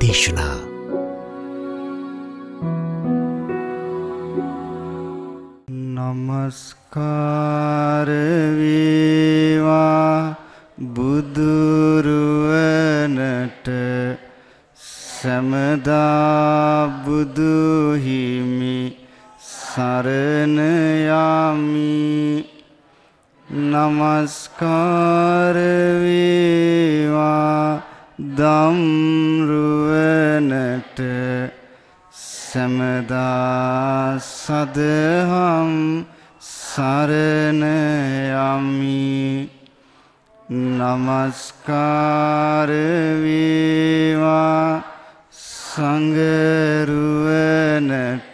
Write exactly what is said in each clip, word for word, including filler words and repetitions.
දේශනා නමස්කාර වේවා බුදුරුවනට සමදා බුදු හිමි සරණ යමි. නමස්කාර වේවා ධම්රුවනට සමදා සදහම් සරණ යමි. නමස්කාර වේවා සංඝරුවනට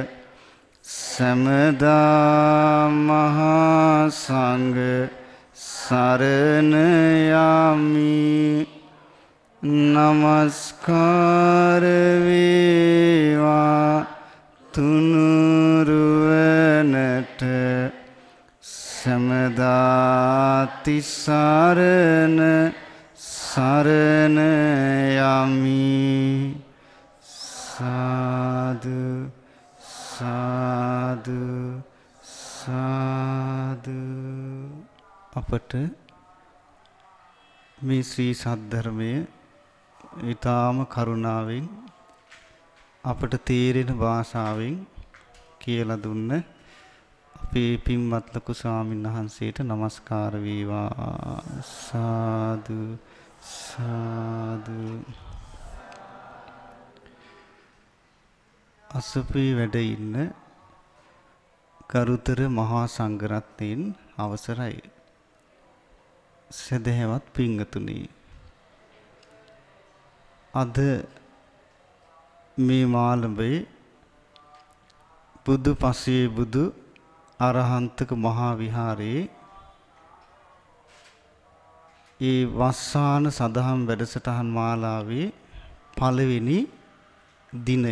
සමදා මහා සංඝ සරණ යමි. නමස්කාර වේවා තුනුරුවනට සමදා තිසරණ සරණ යමි. සාදු සාදු සාදු. අපට මේ ශ්‍රී සද්ධර්මය ඊටාම කරුණාවෙන් අපට තේරෙන භාෂාවෙන් කියලා දුන්න අපේ පින්වත් ලොකු ස්වාමීන් වහන්සේට නමස්කාර වේවා. සාදු සාදු. අසපේ වැඩ ඉන්න කරුතර මහා සංඝරත්නයන් අවසරයි. සදහැවත් පින්වතුනි, අද මේ මාළඹේ බුදු පසේ බුදු අරහන්තක මහා විහාරයේ ඒ වස්සාන සදහම් වැඩසටහන් මාලාවේ පළවෙනි දිනය.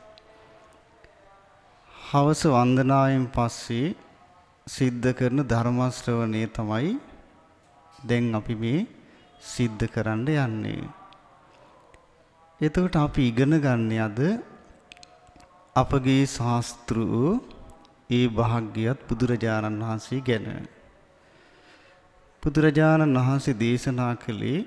හවස වන්දනාවෙන් පස්සේ සිද්ධ කරන ධර්ම ශ්‍රවණය තමයි දැන් අපි මේ සිද්ධ කරන්න යන්නේ. එතකොට අපි ඉගෙන ගන්න අද අපගේ ශාස්ත්‍රු ඒ භාග්‍යවත් බුදුරජාණන් වහන්සේ ගැන. බුදුරජාණන් වහන්සේ දේශනා කළේ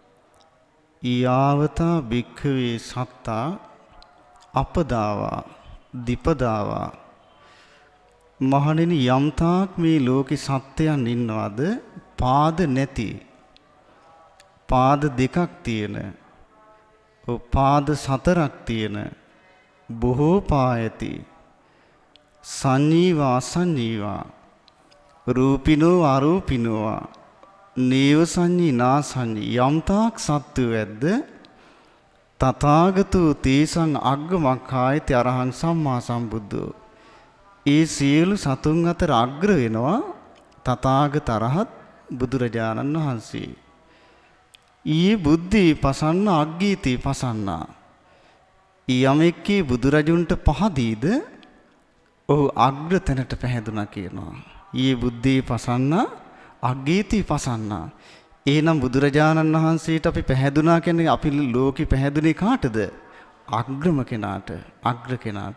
ඊයාවතා භික්ඛවේ සත්තා අපදාවා දීපදාවා. මහණෙනි, යම්තාක් මේ ලෝකේ සත්‍යයන් ඉන්නවද පාද නැති, පාද දෙකක් තියෙන, පාද සතරක් තියෙන, බොහෝ පායති, සංජීවා අසංජීවා, රූපිනෝ අරූපිනෝ, නේව සංජී නාසංජී. යම්තාක් සත්වෝ ඇද්ද තථාගතෝ තේසං අග්ගමක්ඛායති අරහං සම්මා සම්බුද්ධෝ. ඒ සියලු සතුන් අතර අග්‍ර වෙනවා තථාගත අරහත් බුදුරජාණන් වහන්සේ. ඊ බුද්ධි පසන්න අග්ගීති පසන්නා. යමෙක්ගේ බුදුරජුන්ට පහදීද ඔහු අග්‍ර තැනට පැහැදුනා කියනවා. ඊ බුද්ධි පසන්න අග්ගීති පසන්නා. එහෙනම් බුදුරජාණන් වහන්සේට අපි පැහැදුනා කියන්නේ අපි ලෝකෙ පැහැදුනේ කාටද? අග්‍රම කෙනාට, අග්‍ර කෙනාට.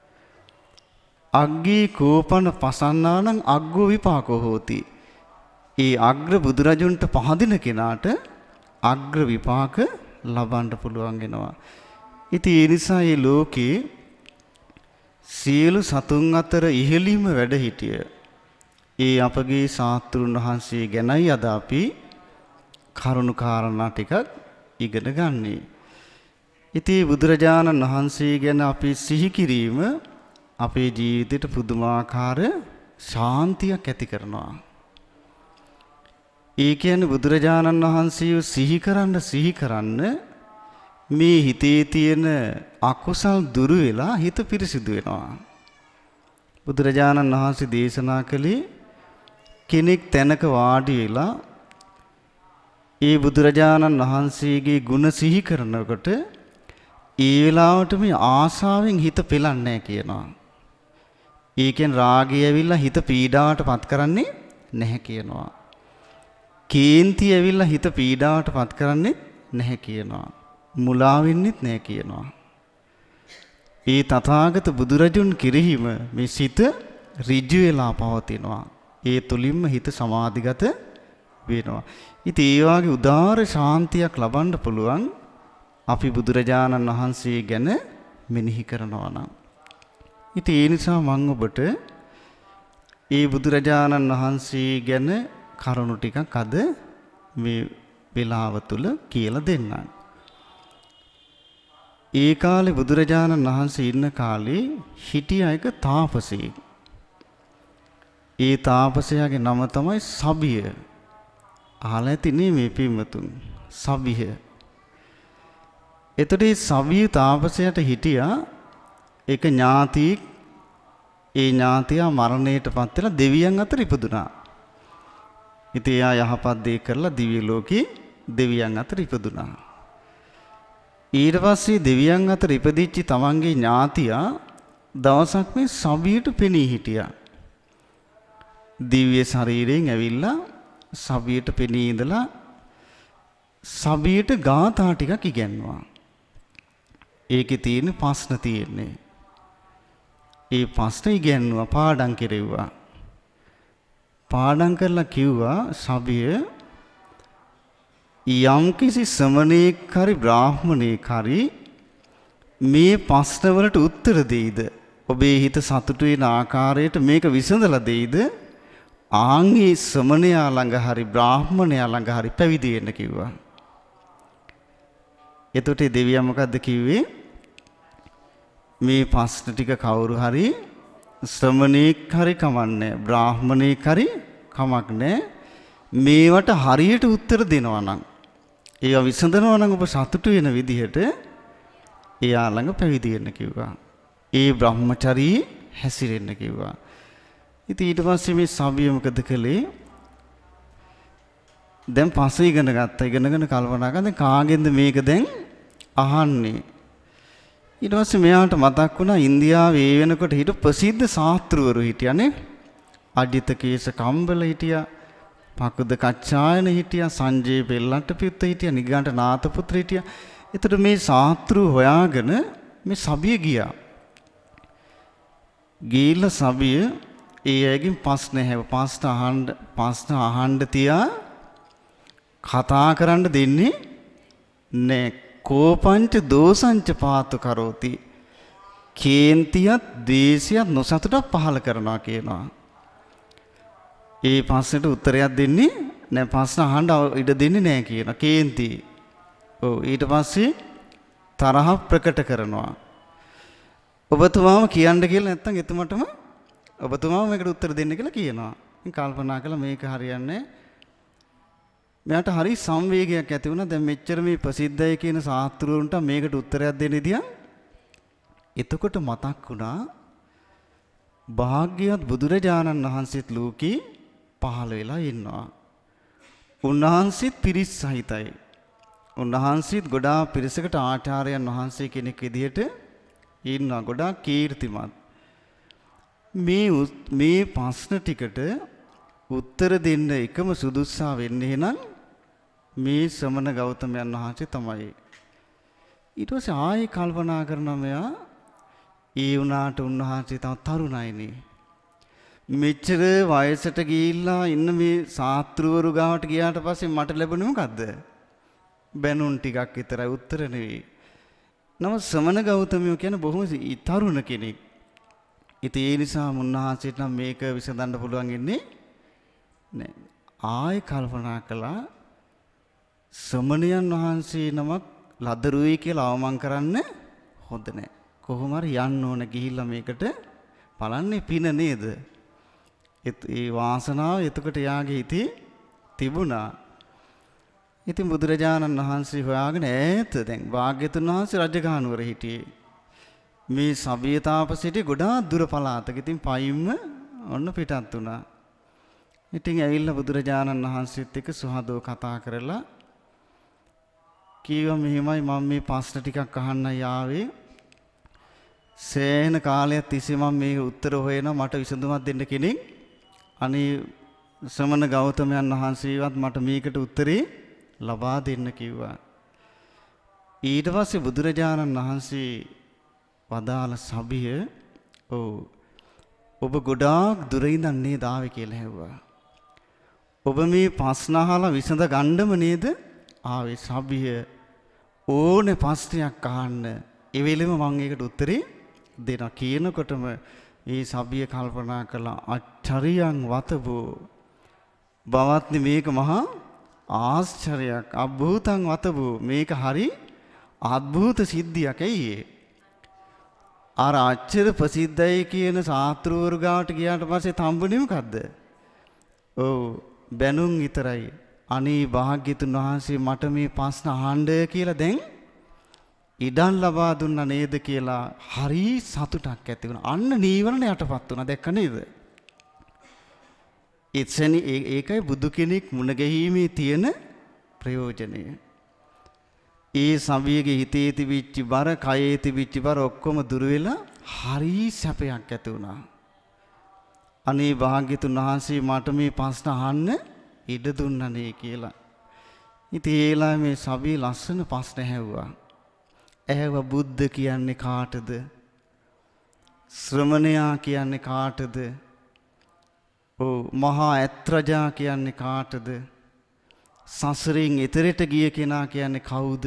අග්ගී කෝපන පසන්නානං අග්ගෝ විපාකෝ හෝති. ඒ අග්‍ර බුදුරජුන්ට පහදින කෙනාට අග්‍ර විපාක ලබන්න පුළුවන් වෙනවා. ඉතින් ඒ නිසා මේ ලෝකේ සියලු සතුන් අතර ඉහළින්ම වැඩ සිටිය ඒ අපගේ ශාස්ත්‍රුන් වහන්සේ ගැනයි අද අපි කරුණු කාරණා ටිකක් ඉගෙන ගන්නේ. ඉතින් බුදුරජාණන් වහන්සේ ගැන අපි සිහි කිරීම අපේ ජීවිතයට පුදුමාකාර ශාන්තියක් ඇති කරනවා. ඒ කියන්නේ බුදුරජාණන් වහන්සේව සිහි කරන්න සිහි කරන්න මේ හිතේ තියෙන අකුසල් දුරු වෙලා හිත පිරිසිදු වෙනවා. බුදුරජාණන් වහන්සේ දේශනා කළේ කෙනෙක් තැනක වාඩි වෙලා ඒ බුදුරජාණන් වහන්සේගේ ගුණ සිහි කරනකොට ඒ වෙලාවට මේ ආසාවෙන් හිත පෙළන්නේ නැහැ කියනවා. ඒකෙන් රාගය ඇවිල්ලා හිත පීඩාවට පත් කරන්නේ නැහැ කියනවා. කේන්ති ඇවිල්ලා හිත පීඩාවට පත් කරන්නේ නැහැ කියනවා. මුලා වෙන්නෙත් නැහැ කියනවා. ඒ තථාගත බුදුරජුන් කිරිහිම මේ සිත ඍජු වෙලා පවතිනවා. ඒ තුලින්ම හිත සමාධිගත වෙනවා. ඉතින් ඒ වගේ උදාාර ශාන්තියක් ලබන්න පුළුවන් අපි බුදුරජාණන් වහන්සේ ගැන මෙනෙහි කරනවා නම්. ඉතින් ඒ නිසා මම ඔබට ඒ බුදුරජාණන් වහන්සේ ගැන කරුණු ටිකක් අද මේ වෙලාව තුල කියලා දෙන්නම්. ඒ කාලේ බුදුරජාණන් වහන්සේ ඉන්න කාලේ හිටිය එක තාපසයෙක්. ඒ තාපසයාගේ නම තමයි සබිය. අහලා ඇතිනේ මේ පින්වතුන්. සබිය. එතකොට මේ සබිය තාපසයාට හිටියා එක ඥාතියෙක්. ඒ ඥාතියා මරණයටපත් වෙලා දෙවියන් අතර ඉපදුනා. ඉතින් එයා යහපත් දේ කරලා දිව්‍ය ලෝකේ දෙවියන් අතර ඉපදුනා. ඊට පස්සේ දෙවියන් අතර ඉපදිච්ච තමන්ගේ ඥාතියා දවසක් මේ සබියට පෙනී හිටියා. දිව්‍ය ශරීරයෙන් ඇවිල්ලා සබියට පෙනී ඉඳලා සබියට ගාථා ටිකක් ඉගැන්වුවා. ඒකේ තියෙන ප්‍රශ්න තියෙන්නේ. ඒ ප්‍රශ්න ඉගැන්වුවා පාඩම් කෙරෙව්වා. පාඩම් කරලා කිව්වා සබිය යම් කිසි ශ්‍රමණේක් හරි බ්‍රාහ්මණේක් හරි මේ ප්‍රශ්න වලට උත්තර දෙයිද? ඔබේ හිත සතුටු වෙන ආකාරයට මේක විසඳලා දෙයිද? ආන්ගේ ශ්‍රමණයා ළඟ හරි බ්‍රාහ්මණයා ළඟ හරි පැවිදි වෙන්න කිව්වා. එතකොට දෙවියා මොකද්ද කිව්වේ? මේ ප්‍රශ්න ටික කවුරු හරි ශ්‍රමණේක් හරි කමන්නේ බ්‍රාහ්මණේක් හරි කමක් නැහැ. මේවට හරියට උත්තර දෙනවා නම් ඒවා විසඳනවා නම් ඔබ සතුටු වෙන විදිහට එයා ළඟ පැවිදි වෙන්න කිව්වා. ඒ බ්‍රහ්මචරී හැසිරෙන්න කිව්වා. ඉතින් ඊට පස්සේ මේ සබිය මොකද කළේ? දැන් පස්සේ ඉගෙන ගත්තා. ඉගෙනගෙන කල්පනා කරා දැන් කාගෙන්ද මේක දැන් අහන්නේ? ඊට පස්සේ මෙයාට මතක් වුණා ඉන්දියාවේ ඒ වෙනකොට හිටපු ප්‍රසිද්ධ ශාස්ත්‍රවරු හිටියානේ. අජිත කේස කම්බල හිටියා. පකුද කච්චායන හිටියා. සංජේ පෙල්ලට්ටපියුත්ත හිටියා. නිගණ්ඨ නාථපුත්‍ර හිටියා. එතකොට මේ ශාස්ත්‍රූ හොයාගෙන මේ සබිය ගියා. ගිහිල්ලා සබිය ඒ අයගෙන් ප්‍රශ්න ඇහුවා. ප්‍රශ්න අහන්න ප්‍රශ්න අහන්න තියා කතා කරන්න දෙන්නේ නෑ. කෝපංච දෝසංච පාතු කරෝති. කේන්තියත් ද්වේෂයත් නොසතුටක් පහල කරනවා කියනවා. ඒ ප්‍රශ්නෙට උත්තරයක් දෙන්නේ නෑ. ප්‍රශ්න අහන්න ඉඩ දෙන්නේ නෑ කියනවා. කේන්ති. ඔව් ඊට පස්සේ තරහ ප්‍රකට කරනවා. ඔබතුමාම කියන්න කියලා නැත්තම් එතුමටම ඔබතුමාම මේකට උත්තර දෙන්න කියලා කියනවා. ඉතින් කල්පනා කළා මේක හරියන්නේ මෙයාට හරි සංවේගයක් ඇති වුණා. දැන් මෙච්චර මේ ප්‍රසිද්ධයි කියන ශාස්ත්‍රවරුන්ට මේකට උත්තරයක් දෙන්න ඉදියා. එතකොට මතක් වුණා භාග්‍යවත් බුදුරජාණන් වහන්සේත් ලෝකේ පහළ වෙලා ඉන්නවා. උන්වහන්සේත් පිරිස් සහිතයි. උන්වහන්සේත් ගොඩාක් පිරිසකට ආචාර්යයන් වහන්සේ කෙනෙක් විදිහට ඉන්නවා. ගොඩාක් කීර්තිමත්. මේ මේ ප්‍රශ්න ටිකට උත්තර දෙන්න එකම සුදුස්සා වෙන්නේ නම් මේ ශ්‍රමණ ගෞතමයන් වහන්සේ තමයි. ඊට පස්සේ ආයෙ කල්පනා කරනවා මෙයා ඒ වුණාට උන්වහන්සේ තව තරුණයිනේ. මෙච්චර වයසට ගිහිල්ලා ඉන්න මේ ශාස්ත්‍රවරු ගාවට ගියාට පස්සේ මට ලැබුණේ මොකද්ද? බැනුන් ටිකක් විතරයි. උත්තර නෙවෙයි. නම ශ්‍රමණ ගෞතමයෝ කියන්නේ බොහොම තරුණ කෙනෙක්. ඉතින් ඒ නිසා මුන්වහන්සේට නම් මේක විසඳන්න පුළුවන් ඉන්නේ නෑ. ආයෙ කල්පනා කළා ශ්‍රමණයන් වහන්සේ නමක් ලදරුයි කියලා අවමන් කරන්න හොඳ නෑ. කොහොම හරි යන්න ඕන ගිහිල්ලා මේකට බලන්නේ පින නේද? ඒ වාසනාව එතකොට යාගේ හිතේ තිබුණා. ඉතින් බුදුරජාණන් වහන්සේ හොයාගෙන ඈත දැන් භාග්‍යතුන් වහන්සේ රජගහනුවර හිටියේ. මේ සබිය තාපසයට ගොඩාක් දුර පළාතක. ඉතින් පයින්ම ඔන්න පිටත් වුණා. ඉතින් ඇවිල්ලා බුදුරජාණන් වහන්සේත් එක්ක සුහදව කතා කරලා කීවා මෙහෙමයි මම මේ ප්‍රශ්න ටිකක් අහන්නයි ආවේ. සෑහෙන කාලයක් තිස්සේ මම මේ උත්තර හොයනවා මට විසඳුමක් දෙන්න කෙනෙක්. අනේ ශ්‍රමණ ගෞතමයන් වහන්සේවත් මට මේකට උත්තරේ ලබා දෙන්න කිව්වා. ඊට පස්සේ බුදුරජාණන් වහන්සේ වදාළ සභිය ඔව් ඔබ ගොඩාක් දුර ඉඳන් නේද ආවේ කියලා ඇහුවා. ඔබ මේ ප්‍රශ්න අහලා විසඳ ගන්නම නේද ආවේ සභිය ඕනේ ප්‍රශ්නයක් අහන්න. ඒ වෙලෙම මම ඒකට උත්තරේ දෙනවා කියනකොටම මේ සභිය කල්පනා කළා අච්චරියන් වතබෝ බවත්නි මේක මහා ආශ්චර්යයක් අභූතං වතබෝ මේක හරි අద్භූත සිද්ධියක් ඇයි අර අච්චර ප්‍රසිද්ධයි කියන ශාස්ත්‍රවරු ගාවට ගියාට පස්සේ තම්බුනේ මොකද්ද? ඔව් බැනුම් විතරයි. අනේ භාග්‍යතුන් වහන්සේ මට මේ ප්‍රශ්න අහන්න කියලා දැන් ඉඩම් ලබා දුන්නා නේද කියලා හරි සතුටක් ඇති වුණා. අන්න නීවරණ යටපත් වුණා. දැක්ක නේද? එතසනි ඒකයි බුදු කෙනෙක් මුණ ගැහිීමේ තියෙන ප්‍රයෝජනය. ඒ සභියගේ හිතේ තිබිච්ච බර, කයේ තිබිච්ච බර ඔක්කොම දුර වෙලා හරි සැපයක් ඇති වුණා. අනේ භාග්‍යතුන් වහන්සේ මට මේ ප්‍රශ්න අහන්න ඉඩ දුන්නනේ කියලා. ඉතින් ඒලා මේ සභිය ලස්සන ප්‍රශ්න ඇහුවා. ඇහුවා බුද්ධ කියන්නේ කාටද? ශ්‍රමණයා කියන්නේ කාටද? ඔව් මහා ඇත්රජා කියන්නේ කාටද? සසරින් එතරට ගිය කෙනා කියන්නේ කවුද?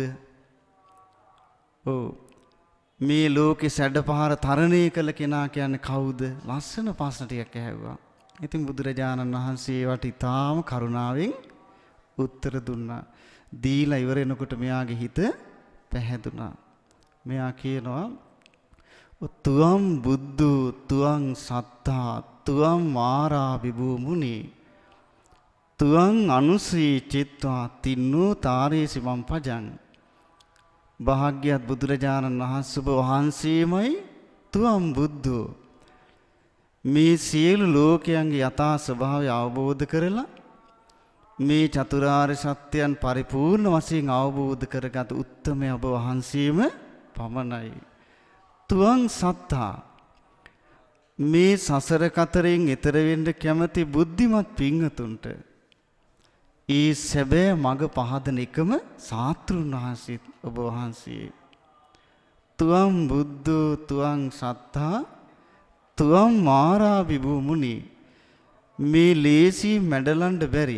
ඔව් මේ ලෝකේ සැඩපහර තරණය කළ කෙනා කියන්නේ කවුද? ලස්සන ප්‍රශ්න ටිකක් ඇහුවා. ඉතින් බුදුරජාණන් වහන්සේ ඒවට ඊටාම කරුණාවෙන් උත්තර දුන්නා. දීලා ඉවර වෙනකොට මෙයාගේ හිත පැහැදුනා. මෙයා කියනවා තුවම් බුද්ධ තුවං සත්තා තුවම් මාරා විභූ මුනි තුවං අනුසී චිත්වා තින්නෝ තාරේසි මම් පජං. භාග්‍යවත් බුදුරජාණන් වහන්සේ වහන්සේමයි තුවම් බුද්ධෝ. මේ සියලු ලෝකයන්ගේ යථා ස්වභාවය අවබෝධ කරලා මේ චතුරාර්ය සත්‍යයන් පරිපූර්ණ වශයෙන් අවබෝධ කරගත් උත්තමය ඔබ වහන්සේම පමණයි. තුවං සත්තා මේ සසර කතරෙන් එතර වෙන්න කැමති බුද්ධිමත් පින්වතුන්ට ඒ සැබෑ මඟ පහදන එකම ශාස්ත්‍රුන් වහන්සේ ඔබ වහන්සේ. තුවම් බුද්ධෝ තුවං සත්තා තුවම් මාරා විභූ මුනි මේ ලේසි මැඩලන්න බැරි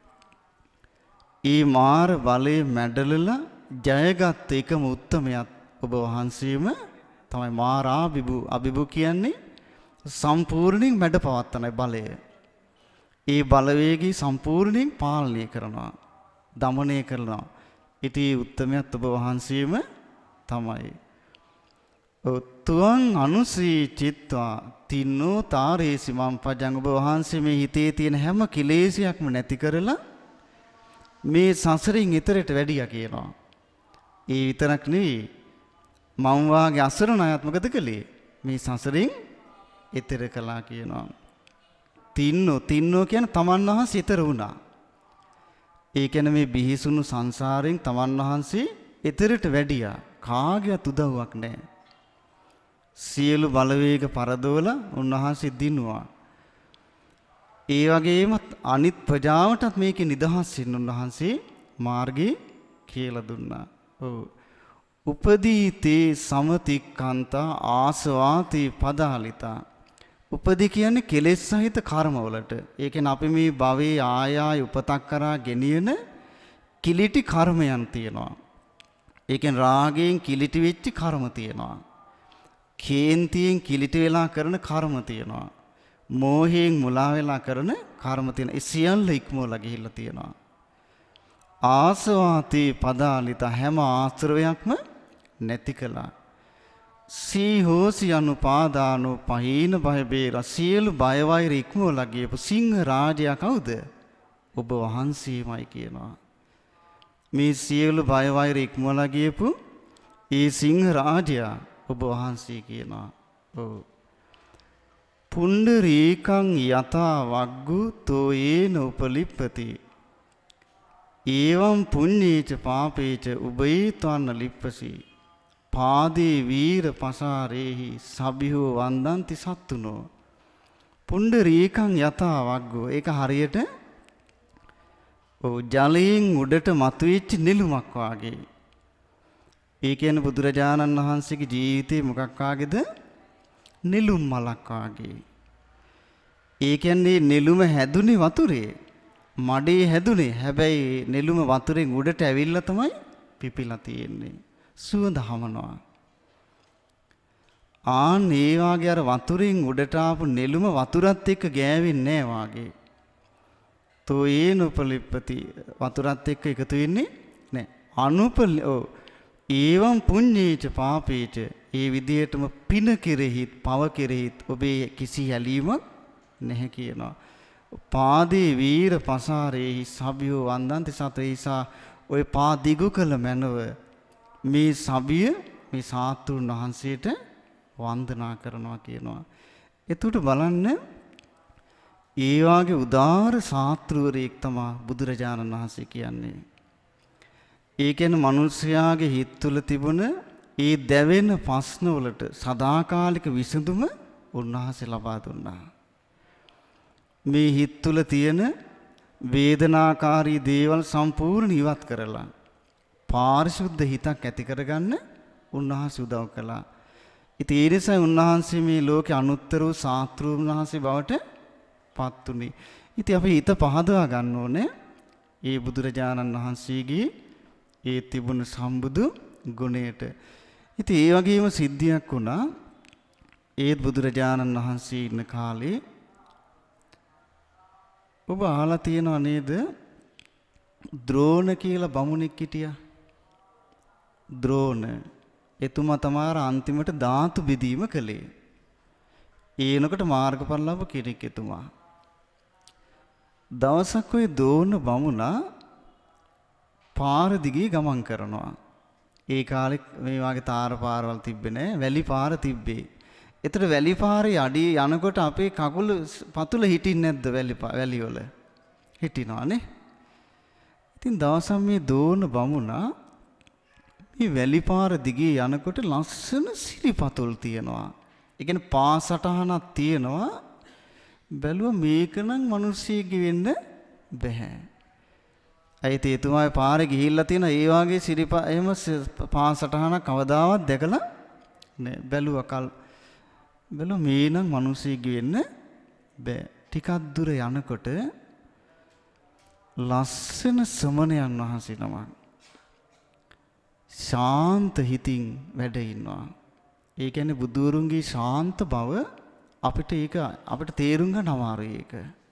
ඒ මාර බලයේ මැඩලලා ජයගත් එකම උත්තමයත් ඔබ වහන්සේම තමයි. මාරා විභූ අභිභූ කියන්නේ සම්පූර්ණයෙන් මැඩ පවත්තන බලය. ඒ බලවේගී සම්පූර්ණයෙන් පාලනය කරනවා, දමනය කරනවා. ඉතින් උත්තමයත් ඔබ වහන්සේම තමයි. තුවං අනුසී චිත්වා තින්නෝ තාරේසි මම් පජං. ඔබ වහන්සේ මේ හිතේ තියෙන හැම කිලේශයක්ම නැති කරලා මේ සසරින් ඈතරට වැඩියා කියනවා. ඒ විතරක් නෙවෙයි මම වාගේ අසරණ අයත් මොකද කළේ? මේ සසරින් ඈතර කළා කියනවා. තින්නෝ තින්නෝ කියන්නේ තමන් වහන්සේ ඈතර වුණා. ඒ කියන්නේ මේ බිහිසුණු සංසාරයෙන් තමන් වහන්සේ ඈතරට වැඩියා. කාගේවත් උදව්වක් නැහැ. සියලු බලවේග පරදවල උන්වහන්සේ දිනුවා. ඒ වගේම අනිත් ප්‍රජාවටත් මේකේ නිදහස් වෙන්න උන්වහන්සේ මාර්ගය කියලා දුන්නා. ඔව්. උපදීතේ සමතික්කන්තා ආසවාති පදාලිතා. උපදී කියන්නේ කෙලෙස් සහිත කර්මවලට. ඒ කියන්නේ අපි මේ භවයේ ආයාය උපතක් කරා ගෙනියන කිලිටි කර්මයන් තියෙනවා. ඒ කියන්නේ රාගයෙන් කිලිටි වෙච්ච කර්ම තියෙනවා. කේන්තියෙන් කිලිටි වෙලා කරන කර්ම තියෙනවා. මෝහයෙන් මුලා වෙලා කරන කර්ම තියෙනවා. ඒ සියල්ල ඉක්මවලා ගිහිල්ලා තියෙනවා. ආසවාති පදාලිත හැම ආශ්‍රවයක්ම නැති කළා. සීහෝසි අනුපාදානෝ පහීන බය බේර සියලු බය වෛර ඉක්මවලා ගියපු සිංහ රාජයා කවුද? ඔබ වහන්සේමයි කියනවා. මේ සියලු බය වෛර ඉක්මවලා ගියපු ඒ සිංහ රාජයා ඔබ වහන්සේ කියනවා. ඔව්. පුණ්ඩරීකං යතා වග්ගු තෝ යේන උපලිප්පති ඒවම් පුඤ්ඤේච පාපේච උබේතවන්න ලිප්පසි පාදේ වීර පසාරේහි සබිහෝ වන්දන්ති සත්තුනෝ. පුණ්ඩරීකං යතා වග්ගෝ ඒක හරියට ඔව් ජලයෙන් උඩට මතුවෙච්ච නිලුමක් වාගේ. ඒ කියන්නේ බුදුරජාණන් වහන්සේගේ ජීවිතේ මොකක් වාගේද? නෙළුම් මලක් වාගේ. ඒ කියන්නේ නෙළුම හැදුනේ වතුරේ. මඩේ හැදුනේ. හැබැයි නෙළුම වතුරෙන් උඩට ඇවිල්ලා තමයි පිපිලා තියෙන්නේ. සුවඳ හමනවා. ආන් ඒ වාගේ අර වතුරෙන් උඩට ආපු නෙළුම වතුරත් එක්ක ගෑවෙන්නේ නැහැ වාගේ. තෝ ඒනුපලිප්පති වතුරත් එක්ක එකතු වෙන්නේ නැහැ. අනුපල ඔව් ඒවම් පුඤ්ඤේච පාපේච ඒ විදියටම පින කෙරෙහිත් පව කෙරෙහිත් ඔබේ කිසි ඇලීමක් නැහැ කියනවා. පාදේ වීර පසාරේහි සබියෝ වන්දන්ති සතේසා ඔය පා දිගු කළ මැනව මේ සබිය මේ සාතුන් වහන්සේට වන්දනා කරනවා කියනවා. එතකොට බලන්න ඒ වාගේ උදාාර ශාස්ත්‍රවරයෙක් තමයි බුදුරජාණන් වහන්සේ කියන්නේ. ඒ කියන්නේ මිනිස්යාගේ හිත තුළ තිබුණ ඒ දැවෙන ප්‍රශ්න වලට සදාකාලික විසඳුම උන්වහන්සේ ලබා දුන්නා. මේ හිත තුළ තියෙන වේදනාකාරී දේවල් සම්පූර්ණ ඉවත් කරලා පාරිශුද්ධ හිතක් ඇති කරගන්න උන්වහන්සේ උදව් කළා. ඉතින් ඒ නිසා උන්වහන්සේ මේ ලෝකේ අනුත්තර වූ ශාස්ත්‍රූන් වහන්සේ බවට පත් උනේ. ඉතින් අපි හිත පහදවා ගන්න ඕනේ ඒ බුදුරජාණන් වහන්සේගේ ඒ තිබුණු සම්බුදු ගුණයට. ඉතින් ඒ වගේම සිද්ධියක් වුණා. ඒ බුදුරජාණන් වහන්සේ ඉන්න කාලේ ඔබ අහලා තියෙනව නේද? ද්‍රෝණ කියලා බමුණෙක් හිටියා. ද්‍රෝණ එතුමා තමයි අන්තිමට ධාතු බෙදීම කළේ. ඒනකොට මාර්ගඵල ලැබ කෙනෙක් එතුමා. දවසක් ඔය ද්‍රෝණ බමුණා පාර දිගේ ගමන් කරනවා. ඒ කාලේ මේ වගේ තාර පාරවල් තිබ්බේ නෑ, වැලි පාර තිබ්බේ. ඒතර වැලි පාරේ අඩිය යනකොට අපේ කකුල පතුල හිටින්නේ නැද්ද වැලි වැලි වල? හිටිනවානේ. ඉතින් දවසක් මේ දෝන බමුණා මේ වැලි පාර දිගේ යනකොට ලස්සන සිරිපතුල් තියෙනවා. ඒ කියන්නේ පාසටහනක් තියෙනවා. බැලුවා මේකනම් මිනිස්සෙක්ගේ වෙන්න බෑ. ඇයි තේතුමාගේ පාරේ ගිහිල්ලා තියෙන ඒ වගේ සිරිපා එහෙම පාසටහනක් කවදාවත් දැකලා නෑ. බැලුවා කල් බැලුවා මේ නම් මිනිස්සෙක්ගේ වෙන්න බෑ. ටිකක් දුර යනකොට ලස්සන සමණයන් වහන්සේ නමක් ශාන්ත හිතින් වැඩ ඉන්නවා. ඒ කියන්නේ බුදුරුන්ගේ ශාන්ත බව අපිට ඒක අපිට තේරුම් ගන්න අමාරුයි ඒක.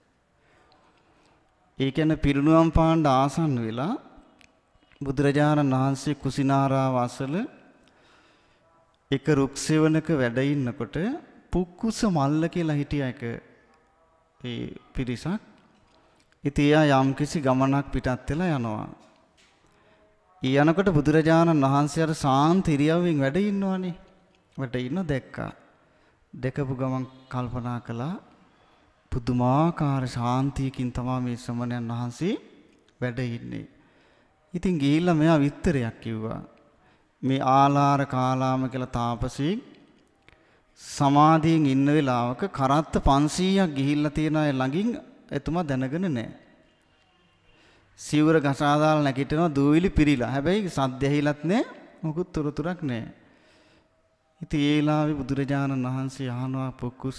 ඒ කියන්නේ පිරිනුවම් පාන්න ආසන්න වෙලා බුදුරජාණන් වහන්සේ කුසිනාරාව අසල එක රුක් සෙවණක වැඩ ඉන්නකොට පුක්කුස මල්ල කියලා හිටිය එක ඒ පිරිසක්. ඉතින් එයා යම්කිසි ගමනක් පිටත් වෙලා යනවා. ඊ යනකොට බුදුරජාණන් වහන්සේ අර සාන්ත ඉරියව්වෙන් වැඩ ඉන්නවනේ. වැඩ ඉන්න දැක්කා. දැකපු ගමන් කල්පනා කළා පුදුමාකාර ශාන්තියකින් තමයි මේ ශ්‍රමණයන් වහන්සේ වැඩ ඉන්නේ. ඉතින් ගිහිල්ලා මෙයා විස්තරයක් කිව්වා. මේ ආලාර කාලාම කියලා තාපසී සමාධියෙන් ඉන්න වෙලාවක කරත්ත පන්සීයක් ගිහිල්ලා තියෙන අය ළඟින් එතුමා දැනගෙන නැහැ. සිවුර ගසා දාලා නැගිටිනවා දූවිලි පිරීලා. හැබැයි සද්ද ඇහිලත් නැහැ. මොකුත් තොරතුරක් නැහැ. ඉතින් ඒ ලාවේ බුදුරජාණන් වහන්සේ අහනවා පුක්කුස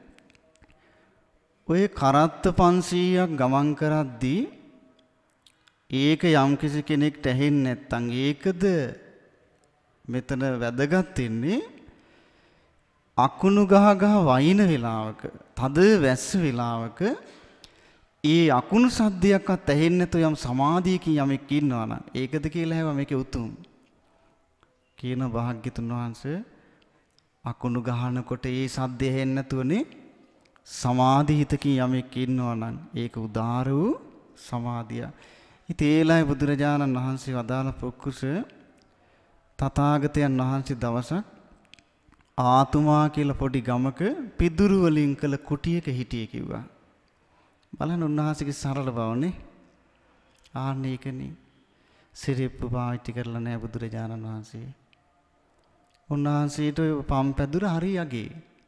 ඔය කරත්ත පන්සීයක් ගමන් කරද්දී ඒක යම්කිසි කෙනෙක්ට ඇහෙන්නේ නැත්නම් ඒකද මෙතන වැදගත් වෙන්නේ අකුණු ගහ ගහ වයින් වෙලාවක තද වැස්ස වෙලාවක ඒ අකුණු සද්දයක්වත් ඇහෙන්නේ නැතුව යම් සමාධියකින් යමෙක් ඉන්නවා නම් ඒකද කියලා හැව මේකේ උතුම් කියන භාග්‍යතුන් වහන්සේ අකුණු ගහනකොට ඒ සද්ද ඇහෙන්නේ නැතුවනේ සමාධි හිතකින් යමෙක් ඉන්නවා නම් ඒක උදාර වූ සමාධිය. ඉතින් ඒලයි බුදුරජාණන් වහන්සේ වදාළ පුක්කුස තථාගතයන් වහන්සේ දවසක් ආතුමා කියලා පොඩි ගමක පිදුරු වලින් කළ කුටියක හිටියේ කිව්වා. බලන්න උන්වහන්සේගේ සරල බවනේ. ආන්න ඒකනේ. සිරිප්පු පාවිච්චි කරලා නැහැ බුදුරජාණන් වහන්සේ. උන්වහන්සේට පම්පැදුර හරි යගේ.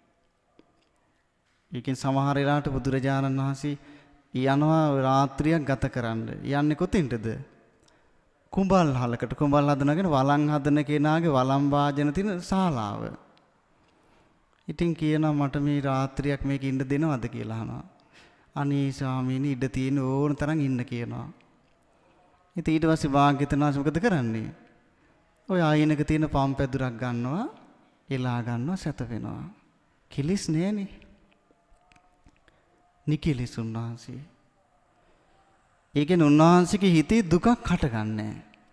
ඒකෙන් සමහර වෙලාවට බුදුරජාණන් වහන්සේ යනවා රාත්‍රියක් ගත කරන්න. යන්නේ කොතෙන්ටද? කුඹල් හලකට කුඹල් හදනගෙන වළං හදන කෙනාගේ වළං වාදන තියෙන ශාලාව. ඉතින් කියනවා මට මේ රාත්‍රියක් මේක ඉන්න දෙනවද කියලා අහනවා. අනේ ස්වාමීනි ඉඩ තියෙන ඕන තරම් ඉන්න කියනවා. ඉතින් ඊට පස්සේ භාග්‍යවතුන් වහන්සේ මොකද කරන්නේ? ඔය ආයනක තියෙන පම්පැදුරක් ගන්නවා, එලා ගන්නවා, සැතපෙනවා. කිලිස් නෑනේ. නිකිලිස් උන්වහන්සේ. ඒ කියන්නේ උන්වහන්සේගේ හිතේ දුකක් හටගන්නේ.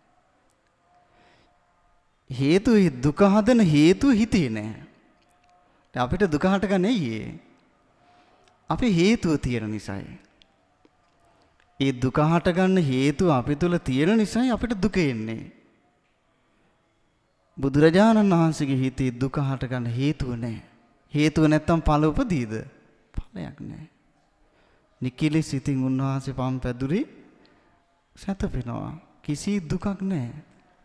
හේතු දුක හදන හේතුව හිතේ නෑ. අපිට දුක හටගන්නේ ඇයි? අපේ හේතුව තියෙන නිසායි. ඒ දුක හටගන්න හේතුව අපි තුල තියෙන නිසායි අපිට දුක එන්නේ. බුදුරජාණන් වහන්සේගේ හිතේ දුක හටගන්න හේතුව නැහැ. හේතුව නැත්තම් ඵල උපදීද? ඵලයක් නැහැ. නිකිලි සිතින් උන්වහන්සේ පම් පැදුරි සැතපෙනවා. කිසි දුකක් නැහැ.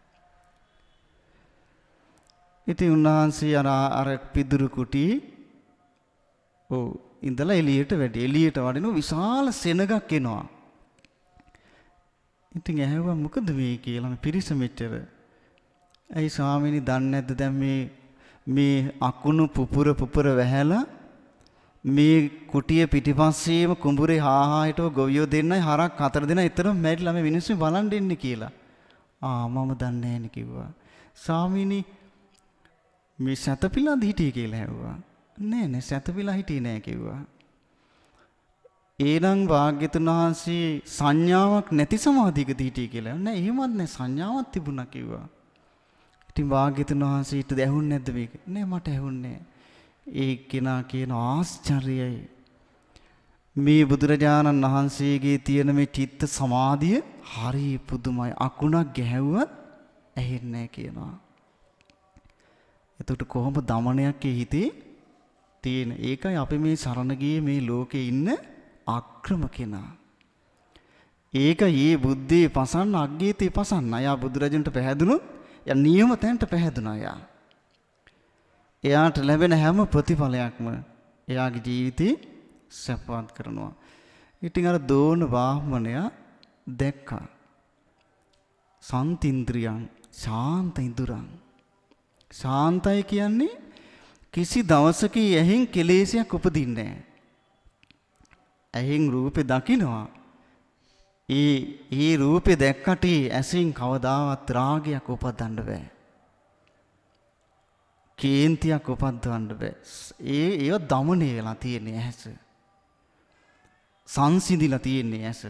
ඉතින් උන්වහන්සේ අර අර පිදුරු කුටි ඔව් ඉඳලා එළියට වැඩි. එළියට වඩින විශාල සෙනගක් එනවා. ඉතින් ඇහුවා මොකද මේ කියලා මේ පිරිස මෙච්චර. ඇයි ස්වාමීනි දන්නේ නැද්ද දැන් මේ මේ අකුණු පුපුර පුපුර වැහැලා මේ කුටිය පිටිපස්සේම කුඹුරේ හාහා හිටව ගොවියෝ දෙන්නයි හරක් හතර දෙනා ඊතරම් මැරිලා මේ මිනිස්සු බලන් දෙන්නේ කියලා. ආ මම දන්නේ නැහැ නේ කිව්වා. ස්වාමීනි මේ සතපිලාද හිටියේ කියලා ඇහුවා. නෑ නෑ සතපිලා හිටියේ නෑ කිව්වා. ඒනම් භාග්‍යතුන් වහන්සේ සංඥාවක් නැති සමාධියකද හිටියේ කියලා. නෑ එහෙමත් නෑ සංඥාවක් තිබුණා කිව්වා. ඉතින් භාග්‍යතුන් වහන්සේට දැහුන්නේ නැද්ද මේක? නෑ මට ඇහුන්නේ. ඒ කෙනා කියන ආශ්චර්යයි. මේ බුදුරජාණන් වහන්සේගේ තියෙන මේ චිත්ත සමාධිය හරි පුදුමයි. අකුණක් ගැහැව්වත් ඇහෙන්නේ නැහැ කියනවා. එතකොට කොහොම දමනයක් හිතේ තියෙන. ඒකයි අපි මේ සරණ ගියේ මේ ලෝකේ ඉන්න අක්‍රම කෙනා. ඒක යේ බුද්ධේ පසන්න අග්ගීතේ පසන්න. අයා බුදුරජාණන්ට පැහැදුනොත් යා නියම තැනට පැහැදුනා යා. එයාට ලැබෙන හැම ප්‍රතිඵලයක්ම එයාගේ ජීවිතේ සැපවත් කරනවා. ඉතින් අර දෝන බ්‍රාහ්මණයා දැක්කා. සන්තින්ද්‍රියං ශාන්ත ඉඳුරං. ශාන්තයි කියන්නේ කිසි දවසක ඇහෙන් කෙලෙසයක් උපදින්නේ නැහැ. ඇහෙන් රූපේ දකිනවා. ඒ ඒ රූපේ දැක්කට ඇසින් කවදාවත් රාගයක් උපදවන්න බෑ. කේන්තියක් උපදවන්න බෑ. ඒ ඒව දමණය වෙලා තියෙන්නේ ඇස. සංසිඳිලා තියෙන්නේ ඇස.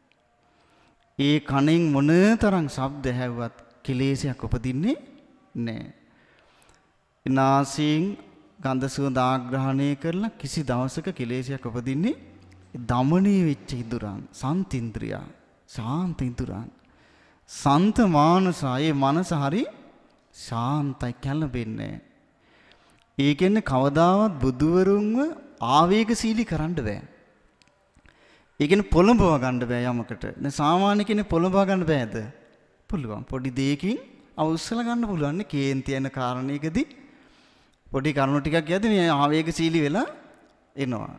ඒ කණෙන් මොනතරම් ශබ්ද ඇහුවත් කෙලෙසයක් උපදින්නේ නැහැ. නාසයෙන් ගන්ධ සුවඳ ආග්‍රහණය කරලා කිසි දවසක කෙලෙසයක් උපදින්නේ දමණය වෙච්ච ඉඳුරන් සන්තින්ද්‍රිය ශාන්ත ඉඳුරන් සන්ත මානසයේ මනස හරි ශාන්තයි කැළඹෙන්නේ. ඒ කියන්නේ කවදාවත් බුදුවරුන්ව ආවේගශීලී කරන්න බෑ. ඒ කියන්නේ පොළඹව ගන්න බෑ යමකට. දැන් සාමාන්‍ය කෙනෙක් පොළඹව ගන්න බෑද? පුළුවන්. පොඩි දෙයකින් අවුස්සලා ගන්න පුළුවන් නේ. කේන්ති යන කාරණයකදී පොඩි කරුණු ටිකක් කියද්දි මේ ආවේගශීලී වෙලා එනවා.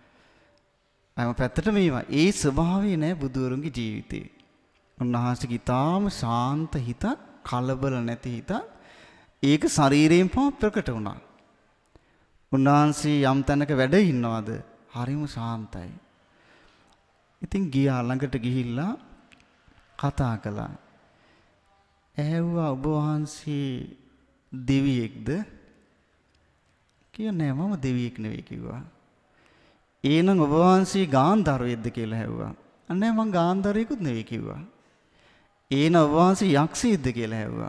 අයම පැත්තට මේවා. ඒ ස්වභාවය නෑ බුදුවරුන්ගේ ජීවිතේ. උන්වහන්සේගේ ඊටාම ශාන්ත හිත, කලබල නැති හිත. ඒක ශරීරයෙන් පව ප්‍රකට වුණා. උන්වහන්සේ යම් තැනක වැඩ ඉන්නවද? හරිම ශාන්තයි. ඉතින් ගියා ළඟට ගිහිල්ලා කතා කළා. ඇහුවා ඔබ වහන්සේ දෙවියෙක්ද? කියන්නේ මම දෙවියෙක් නෙවෙයි කිව්වා. එහෙනම් ඔබ වහන්සේ ගාන්ධාරයෙක්ද කියලා ඇහුවා. අනේ මං ගාන්ධාරයෙකුත් නෙවෙයි කිව්වා. එහෙනම් ඔබ වහන්සේ යක්ෂයෙක්ද කියලා ඇහුවා.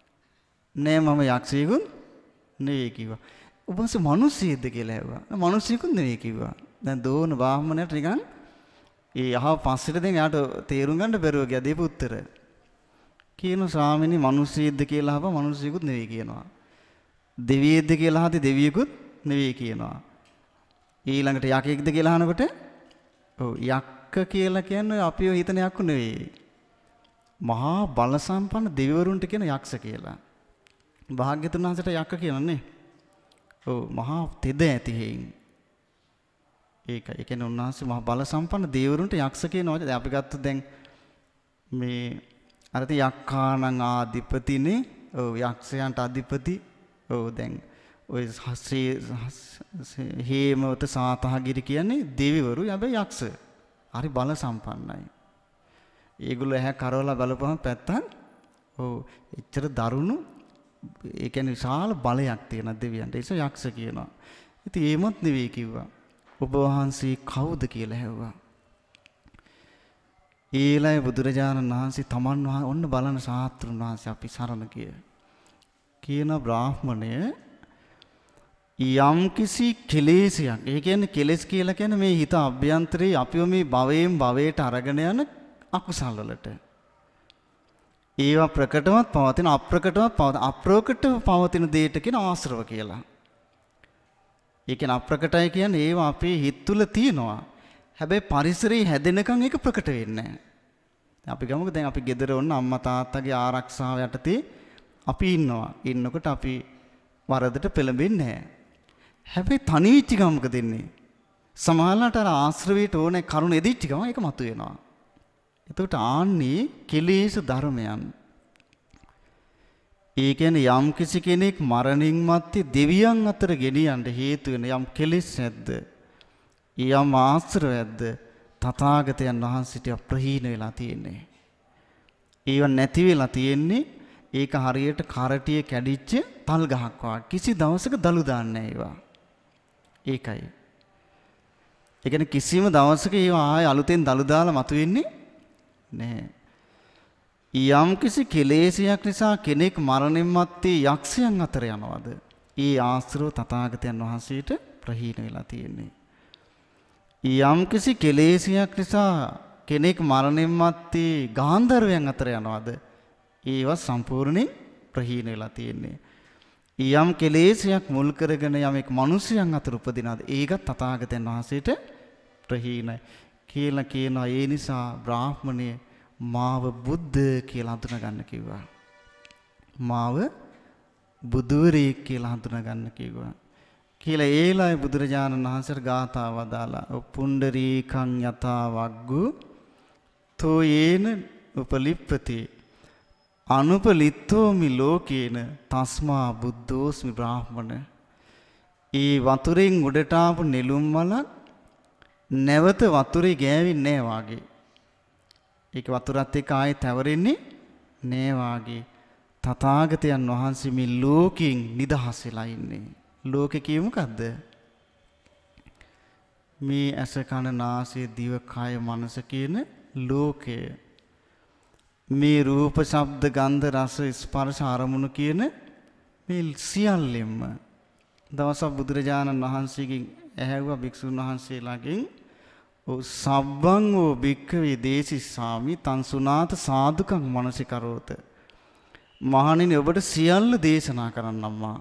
නෑ මම යක්ෂයෙකුත් නෙවෙයි කිව්වා. ඔබ වහන්සේ මිනිස්සෙක්ද කියලා ඇහුවා. මිනිස්සෙකුත් නෙවෙයි කිව්වා. දැන් දෝන බ්‍රාහ්මණයට නිකන් ඒ අහව පස්සට දැන් යාට තේරුම් ගන්න බැරුව ගියා දීපු උත්තර. කියන ස්වාමීනි මිනිස්සෙක්ද කියලා අහපුවා මිනිස්සෙකුත් නෙවෙයි කියනවා. දෙවියෙක්ද කියලා අහද්දි දෙවියෙකුත් නෙවෙයි කියනවා. ඊළඟට යකෙක්ද කියලා අහනකොට ඔව් යක්ක කියලා කියන්නේ අපිව හිතන යක්කු නෙවෙයි. මහා බල සම්පන්න දෙවිවරුන්ට කියන යක්ෂ කියලා. භාග්‍යතුන් වහන්සේට යක්ක කියනනේ. ඔව් මහා තෙද ඇති හේයින්. ඒකයි. ඒ කියන්නේ උන්වහන්සේ මහා බල සම්පන්න දෙවිවරුන්ට යක්ෂ කියනවා. අපි ගත්තොත් දැන් මේ අර ති යක්ඛානං ආදිපතිනේ. ඔව් යක්ෂයන්ට අධිපති. ඔව් දැන් ඔය හේමවත සාතහගිරි කියන්නේ දෙවිවරු. හැබැයි යක්ෂ. හරි බල සම්පන්නයි. ඒගොල්ලෝ ඇහැ කරවලා බලපුවම පැත්තක් ඔව් එච්චර දරුණු ඒ කියන්නේ විශාල බලයක් තියෙන දෙවියන්ට. ඒක යක්ෂ කියනවා. ඉතින් ඒමත් නෙවෙයි කිව්වා. ඔබ වහන්සේ කවුද කියලා ඇහුවා. ඊළඟ බුදුරජාණන් වහන්සේ තමන් ඔන්න බලන ශාස්ත්‍රුන් වහන්සේ අපි සරණ ගිය. කියන බ්‍රාහ්මණය යම් කිසි කෙලෙසයක්. ඒ කියන්නේ කෙලෙස් කියලා කියන්නේ මේ හිත අභ්‍යන්තරේ අපිව මේ භවයෙන් භවයට අරගෙන යන අකුසල් වලට. ඒවා ප්‍රකටවත් පවතින අප්‍රකටවත් පවතින අප්‍රකටව පවතින දෙයට කියන ආශ්‍රව කියලා. ඒ කියන්නේ අප්‍රකටයි කියන්නේ ඒවා අපේ හිත තුල තියෙනවා. හැබැයි පරිසරයේ හැදෙනකන් ඒක ප්‍රකට වෙන්නේ නැහැ. අපි ගමුකෝ දැන් අපි ගෙදර වොන්න අම්මා තාත්තගේ ආරක්ෂාව යටතේ අපි ඉන්නවා. ඉන්නකොට අපි වරදට පෙළඹෙන්නේ නැහැ. හැබැයි තනි වෙච්ච ගමක දෙන්නේ. සමහරවිට අර ආශ්‍රවයට ඕනේ කරුණ එදිච්ච ගම ඒක මතුවෙනවා. එතකොට ආන්නේ කෙලෙස් ධර්මයන්. ඒ කියන්නේ යම් කිසි කෙනෙක් මරණින් මත්තේ දෙවියන් අතර ගෙනියන්න හේතු වෙන යම් කෙලෙස් නැද්ද? යම් ආශ්‍රවයක්ද තථාගතයන් වහන්සේට ප්‍රහීන වෙලා තියෙන්නේ. ඒව නැති වෙලා තියෙන්නේ ඒක හරියට කරටිය කැඩිච්ච තල් ගහක් වගේ. කිසි දවසක දලු දාන්නේ නැහැ ඒවා. ඒකයි. ඒ කියන්නේ කිසිම දවසක ඒවා ආය අලුතෙන් දලු දාලා මතුවෙන්නේ නැහැ. යම් කිසි කෙලෙසයක් නිසා කෙනෙක් මරණින් මත්තේ යක්ෂයන් අතර යනවාද? ඒ ආශ්‍රව තථාගතයන් වහන්සේට ප්‍රහීන වෙලා තියෙන්නේ. යම් කිසි කෙලෙසයක් නිසා කෙනෙක් මරණින් මත්තේ ගාන්ධර්වයන් අතර යනවාද? ඒවා සම්පූර්ණයෙන් ප්‍රහීන වෙලා තියෙන්නේ. යම් කෙලෙසයක් මුල් කරගෙන යමෙක් මිනිසයන් අතර උපදිනවාද? ඒකත් තථාගතයන් වහන්සේට ප්‍රහීනයි කියලා කියනවා. ඒ නිසා බ්‍රාහ්මණය මාව බුද්ධ කියලා හඳුනා ගන්න කිව්වා. මාව බුදුවරයෙක් කියලා හඳුනා ගන්න කිව්වා. කියලා ඒලයි බුදුරජාණන් වහන්සේට ගාථාව වදාලා පුණ්ඩරීකං යතා වග්ගු තෝ යේන උපලිප්පති අනුපලිත්තෝමි ලෝකේන තස්මා බුද්ධෝස්මි බ්‍රාහ්මණ. ඒ වතුරෙන් උඩට ආපු නෙළුම් මලක් නැවත වතුරේ ගෑවෙන්නේ නැහැ වාගේ. ඒක වතුරත් එක්ක ආයේ තැවරෙන්නේ නැහැ වාගේ. තථාගතයන් වහන්සේ මේ ලෝකෙන් නිදහස් වෙලා ඉන්නේ. ලෝකේ කියේ මොකද්ද? මේ ඇස කන නාසය දිව කය මනස කියන ලෝකය. මේ රූප ශබ්ද ගන්ධ රස ස්පර්ශ අරමුණු කියන මේ සියල්ලෙම දවසක් බුදුරජාණන් වහන්සේගෙන් ඇහැව්වා භික්ෂුන් වහන්සේලාගෙන් සබ්බං ඕ භික්ඛවේ දේසිස්සාමි තං සුනාත සාදුකං මනසිකරෝත. මහණෙනි ඔබට සියල්ල දේශනා කරන්නම්මා.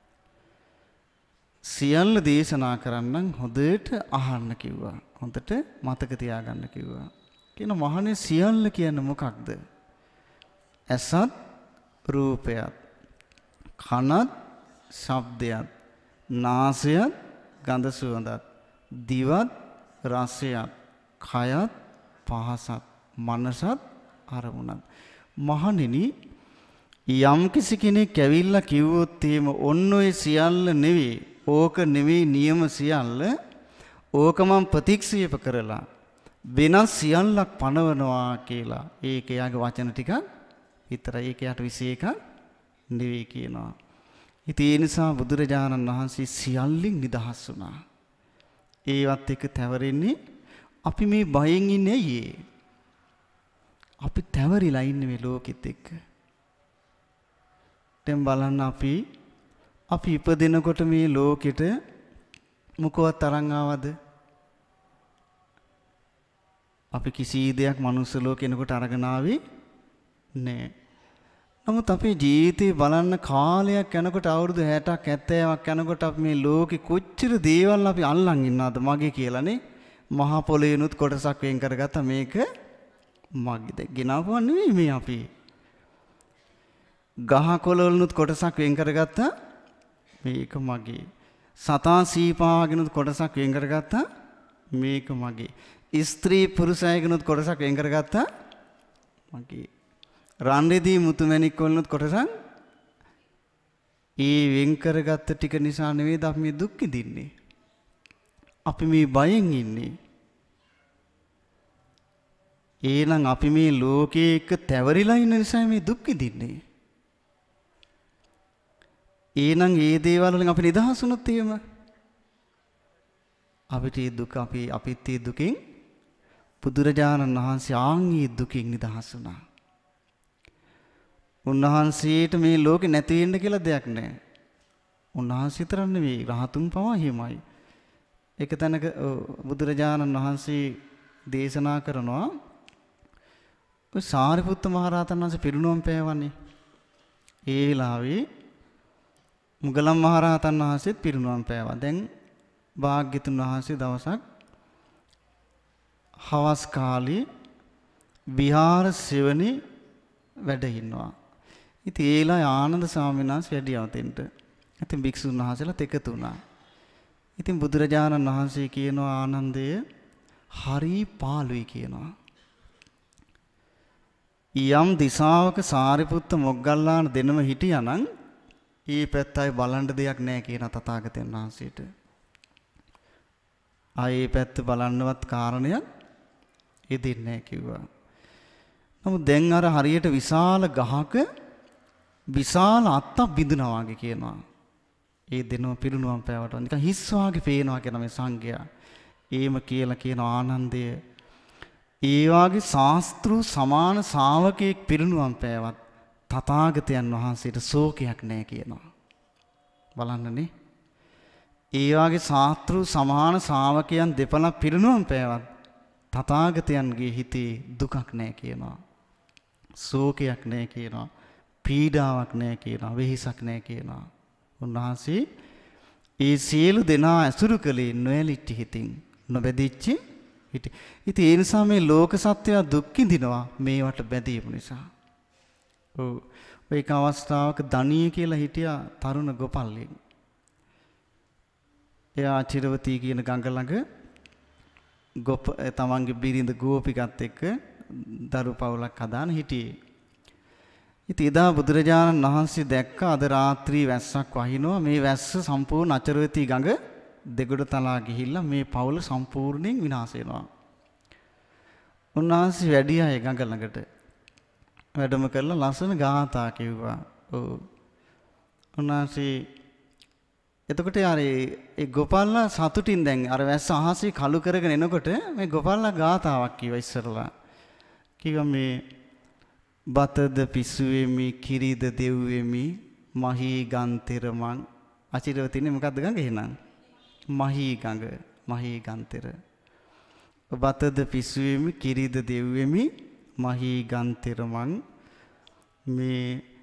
සියල්ල දේශනා කරන්නම් හොඳට අහන්න කිව්වා. හොඳට මතක තියාගන්න කිව්වා. කියන මහණෙනි සියල්ල කියන්නේ මොකක්ද? ඇසත් රූපයත් කනත් ශබ්දයත් නාසයත් ගඳ සුවඳත් දිවත් රසයත් කයත් පහසත් මනසත් අරමුණත්. මහණෙනි යම් කිසි කෙනෙක් ඇවිල්ලා කිව්වොත් එහෙම ඔන්න ඔය සියල්ල නෙවෙයි ඕක නෙවෙයි නියම සියල්ල ඕක මම ප්‍රතික්ෂේප කරලා වෙනස් සියල්ලක් පනවනවා කියලා ඒක යාගේ වචන ටිකක් විතරයි. ඒක යට විශේෂ එකක් නෙවෙයි කියනවා. ඉතින් ඒ නිසා බුදුරජාණන් වහන්සේ සියල්ලින් නිදහස් වුණා. ඒවත් එක තැවරෙන්නේ අපි මේ බයෙන් ඉන්නේ ඇයි? අපි තැවරිලා ඉන්නේ මේ ලෝකෙත් එක්ක. දැන් බලන්න අපි අපි ඉපදෙනකොට මේ ලෝකෙට මොකවත් තරංග ආවද? අපි කිසි දෙයක් මනුස්ස ලෝකෙනකොට අරගෙන ආවේ නෑ. නමුත් අපේ ජීවිතේ බලන්න කාලයක් යනකොට අවුරුදු හැටක් හැත්තෑවක් යනකොට අපි මේ ලෝකෙ කොච්චර දේවල් අපි අල්ලන් ඉන්නවද මගේ කියලානේ. මහා පොළේනුත් කොටසක් වෙන් කරගත්තා මේක මගේද. ගෙනාවුවා නෙවෙයි මේ අපි. ගහ කොළවලුත් කොටසක් වෙන් කරගත්තා මේක මගේ. සතා සීපාගෙනුත් කොටසක් වෙන් කරගත්තා මේක මගේ. ස්ත්‍රී පුරුෂයගෙනුත් කොටසක් වෙන් කරගත්තා මගේ. රන්රිදී මුතුමැණික් වලුත් කොටසක් ඒ වෙන් කරගත්ත ටික නිසා නෙවෙයි අපි මේ දුක් විඳින්නේ. අපි මේ බයෙන් ඉන්නේ. එහෙනම් අපි මේ ලෝකයේ එක තැවරිලා ඉන්න නිසා මේ දුක් විඳින්නේ. එහෙනම් මේ දේවල් වලින් අපි නිදහස් වුණොත් එහෙම අපිට මේ දුක අපි අපිත් මේ දුකෙන් බුදුරජාණන් වහන්සේ ආන්ගේ දුකින් නිදහස් වුණා. උන්වහන්සේට මේ ලෝකේ නැති වෙන්න කියලා දෙයක් නැහැ. උන්වහන්සේ විතර නෙවෙයි රහතුන් පවා එහෙමයි. එක තැනක බුදුරජාණන් වහන්සේ දේශනා කරනවා ඔය සාරිපුත්ත මහ රහතන් වහන්සේ පිරිනුවම් පෑවන්නේ. ඒ වෙලාවේ මුගලන් මහ රහතන් වහන්සේත් පිරිනුවම් පෑවා. දැන් භාග්‍යතුන් වහන්සේ දවසක් හවස් කාලේ විහාර සෙවණේ වැඩ ඉන්නවා. ඉතින් ඒලා ආනන්ද ස්වාමීන් වහන්සේ වැඩියා උතෙන්ට. ඉතින් භික්ෂුන් වහන්සේලාත් එකතු වුණා. ඉතින් බුදුරජාණන් වහන්සේ කියනවා ආනන්දය හරි පාළුයි කියනවා. යම් දිසාවක සාරිපුත්ත මොග්ගල්ලාන දෙනම හිටියානම් ඊ පැත්තයි බලන්න දෙයක් නැහැ කියන තථාගතයන් වහන්සේට. ආයේ පැත්ත බලන්නවත් කාරණයක් එදින්නේ නැහැ කිව්වා. නමුත් දැන් අර හරියට විශාල ගහක විශාල අත්තක් බිඳුනා වගේ කියනවා. ඒ දෙනම පිරුණුවම් පෑවට නිකන් හිස් වාගේ පේනවා කියන මේ සංඝයා. ඒම කියලා කියන ආනන්දය ඒ වාගේ ශාස්ත්‍රු සමාන ශාවකයෙක් පිරිනුවම් පෑවත් තථාගතයන් වහන්සේට ශෝකයක් නැහැ කියනවා. බලන්නනේ. ඒ වාගේ ශාස්ත්‍රු සමාන ශාවකයන් දෙපළක් පිරිනුවම් පෑවත් තථාගතයන්ගේ හිතේ දුකක් නැහැ කියනවා. ශෝකයක් නැහැ කියනවා. පීඩාවක් නැහැ කියනවා. වෙහෙසක් නැහැ කියනවා. උන්වහන්සේ ඒ සියලු දෙනා ඇසුරු කළේ නොයලිච්ච හිතින් නොබැදිච්ච හිටි. ඉතින් ඒ නිසා මේ ලෝක සත්‍යය දුක් විඳිනවා මේවට බැඳීම නිසා. ඔව්. ඒක අවස්ථාවක දණිය කියලා හිටියා තරුණ ගෝපල්ලෙක්. එයා චිරවතී කියන ගඟ ළඟ ගොප තමන්ගේ බිරිඳ ගෝපිකත් එක්ක දරු පවුලක් හදාන හිටියේ. ඉතින් එදා බුදුරජාණන් වහන්සේ දැක්ක අද රාත්‍රී වැස්සක් වහිනවා. මේ වැස්ස සම්පූර්ණ අචරවතී ගඟ දෙගොඩ තලා ගිහිල්ලා මේ පවුල සම්පූර්ණයෙන් විනාශ වෙනවා. උන්වහන්සේ වැඩියා ඒ ගඟ ළඟට. වැඩම කරලා ලස්සන ගාථා කිව්වා. ඔව්. උන්වහන්සේ එතකොට යාර ඒ ගෝපල්ලා සතුටින් දැන් අර වැස්ස අහසේ කළු කරගෙන එනකොට මේ ගෝපල්ලා ගාථාවක් කිව්වා ඉස්සරලා. කිව්වා මේ බතද පිස්සුවෙමි කිරිද දෙව්වෙමි මහී ගන්තෙර මං අචිරවතිනේ මොකද්ද ගඟ එහෙනම් මහී ගඟ මහී ගන්තෙර බතද පිස්සුවෙමි කිරිද දෙව්වෙමි මහී ගන්තෙර මං මේ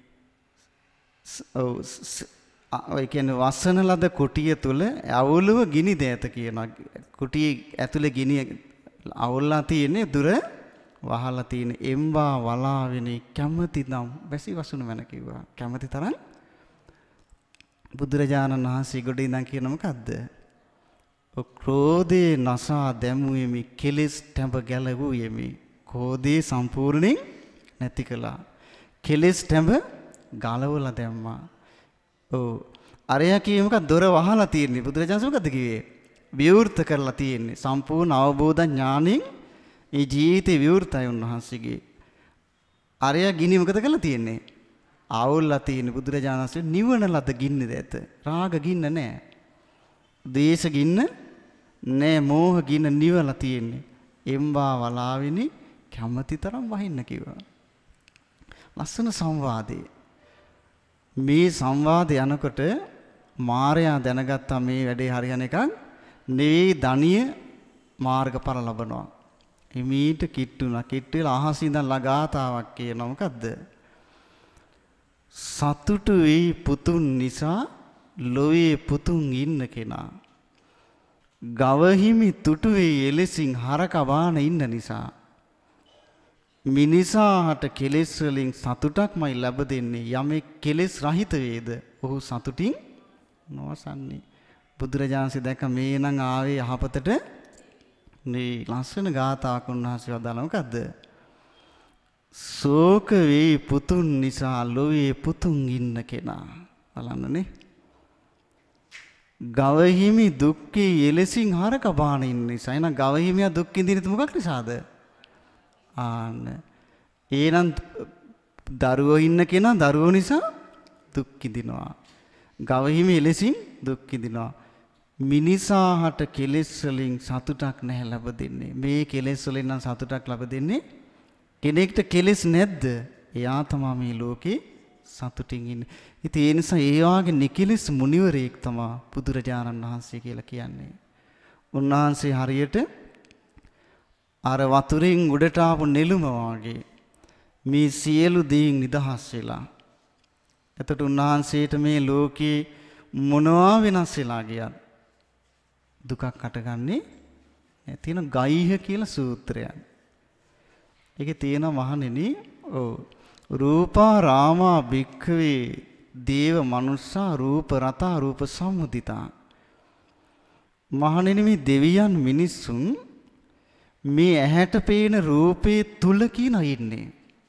ඔය කියන්නේ වසන ලද කුටිය තුල අවුලව ගිනි දෑත කියනවා. කුටිය ඇතුලේ ගිනි අවුල්ලා තියෙන්නේ දුර වහලා තියෙන එම්බා වලාවෙනේ කැමති නම් වැසි වසුන මැන කිව්වා. කැමති තරම් බුදුරජාණන් වහන්සේ ගොඩ ඉඳන් කියන මොකද්ද? ක්‍රෝධේ නසා දැමුෙමි කෙලෙස් තැඹ ගැලවුෙමි. ක්‍රෝධේ සම්පූර්ණයෙන් නැති කළා. කෙලෙස් තැඹ ගලවලා දැම්මා. ඔව්. අරයා කියේ මොකක්ද? දොර වහලා තියෙන්නේ. බුදුරජාණන් මොකද්ද කිව්වේ? විවෘත කරලා තියෙන්නේ. සම්පූර්ණ අවබෝධ ඥාණයෙන් ඒ ජීවිතේ විවෘතයි උන්වහන්සේගේ. අරයා ගිනි මොකද කරලා තියෙන්නේ? ආවුල්ලා තියෙන්නේ. බුදුරජාණන් වහන්සේ නිවන ලද ගින්නද ඇත. රාග ගින්න නෑ. දේශ ගින්න නෑ. මෝහ ගින්න නිවලා තියෙන්නේ. එම්බා වලාවිනි කැමති තරම් වහින්න කිව්වා. ලස්සන සංවාදේ. මේ සංවාදේ යනකොට මාරයා දැනගත්තා මේ වැඩේ හරියන එකක් නෙවෙයි. ධනිය මාර්ගඵල ලබනවා. එමීට කිට්ටුනා. කිට්ටු වෙලා අහසින් ඉඳන් ලගාතාවක් කියනවා. මොකද්ද? සතුටු වෙයි පුතුන් නිසා ලොවේ පුතුන් ඉන්න කෙනා. ගවහිමි තුටු වෙයි එලෙසින් හරක බාන ඉන්න නිසා. මිනිසාට කෙලෙස් වලින් සතුටක්මයි ලැබ දෙන්නේ. යමෙක් කෙලෙස් රහිත වේද ඔහු සතුටින් නොවසන්නේ. බුදුරජාණන්සේ දැක්ක මේ නම් ආවේ යහපතට මේ ලස්සන ගාථාවක් උන්වහන්සේ වදාළා. මොකද්ද? ශෝක වේ පුතුන් නිසා ලොවේ පුතුන් ඉන්න කෙනා. බලන්නනේ. ගවහිමි දුක්ඛේ එලෙසින් හරක බාන ඉන්න නිසා. එහෙනම් ගවහිමියා දුක් විඳින්නේ මොකක් නිසාද? ආන්න. එහෙනම් දරුවෝ ඉන්න කෙනා දරුවෝ නිසා දුක් විඳිනවා. ගවහිමි එලෙසින් දුක් විඳිනවා. මිනිසාට කෙලෙස් වලින් සතුටක් නැහැ ලැබ දෙන්නේ. මේ කෙලෙස් වලින් නම් සතුටක් ලැබ දෙන්නේ කෙනෙක්ට කෙලෙස් නැද්ද? එයා තමයි මේ ලෝකේ සතුටින් ඉන්නේ. ඉතින් ඒ නිසා ඒ වාගේ නිකලෙස් මුනිවරයෙක් තමයි බුදුරජාණන් වහන්සේ කියලා කියන්නේ. උන්වහන්සේ හරියට අර වතුරෙන් උඩට ආපු නෙළුම වාගේ මේ සියලු දේන් නිදහස් වෙලා. එතකොට උන්වහන්සේට මේ ලෝකේ මොනවා වෙනස් වෙලා ගියත් දුකක් අටගන්නේ තියෙන ගයිහ කියලා සූත්‍රයක්. ඒකේ තියෙන මහණෙනි ඔව් රූපා රාමා භික්ඛවේ දේව මනුස්සා රූප රතා රූප සම්මුදිතා. මහණෙනි මේ දෙවියන් මිනිස්සුන් මේ ඇහැට පේන රූපේ තුල කියන ඉන්නේ.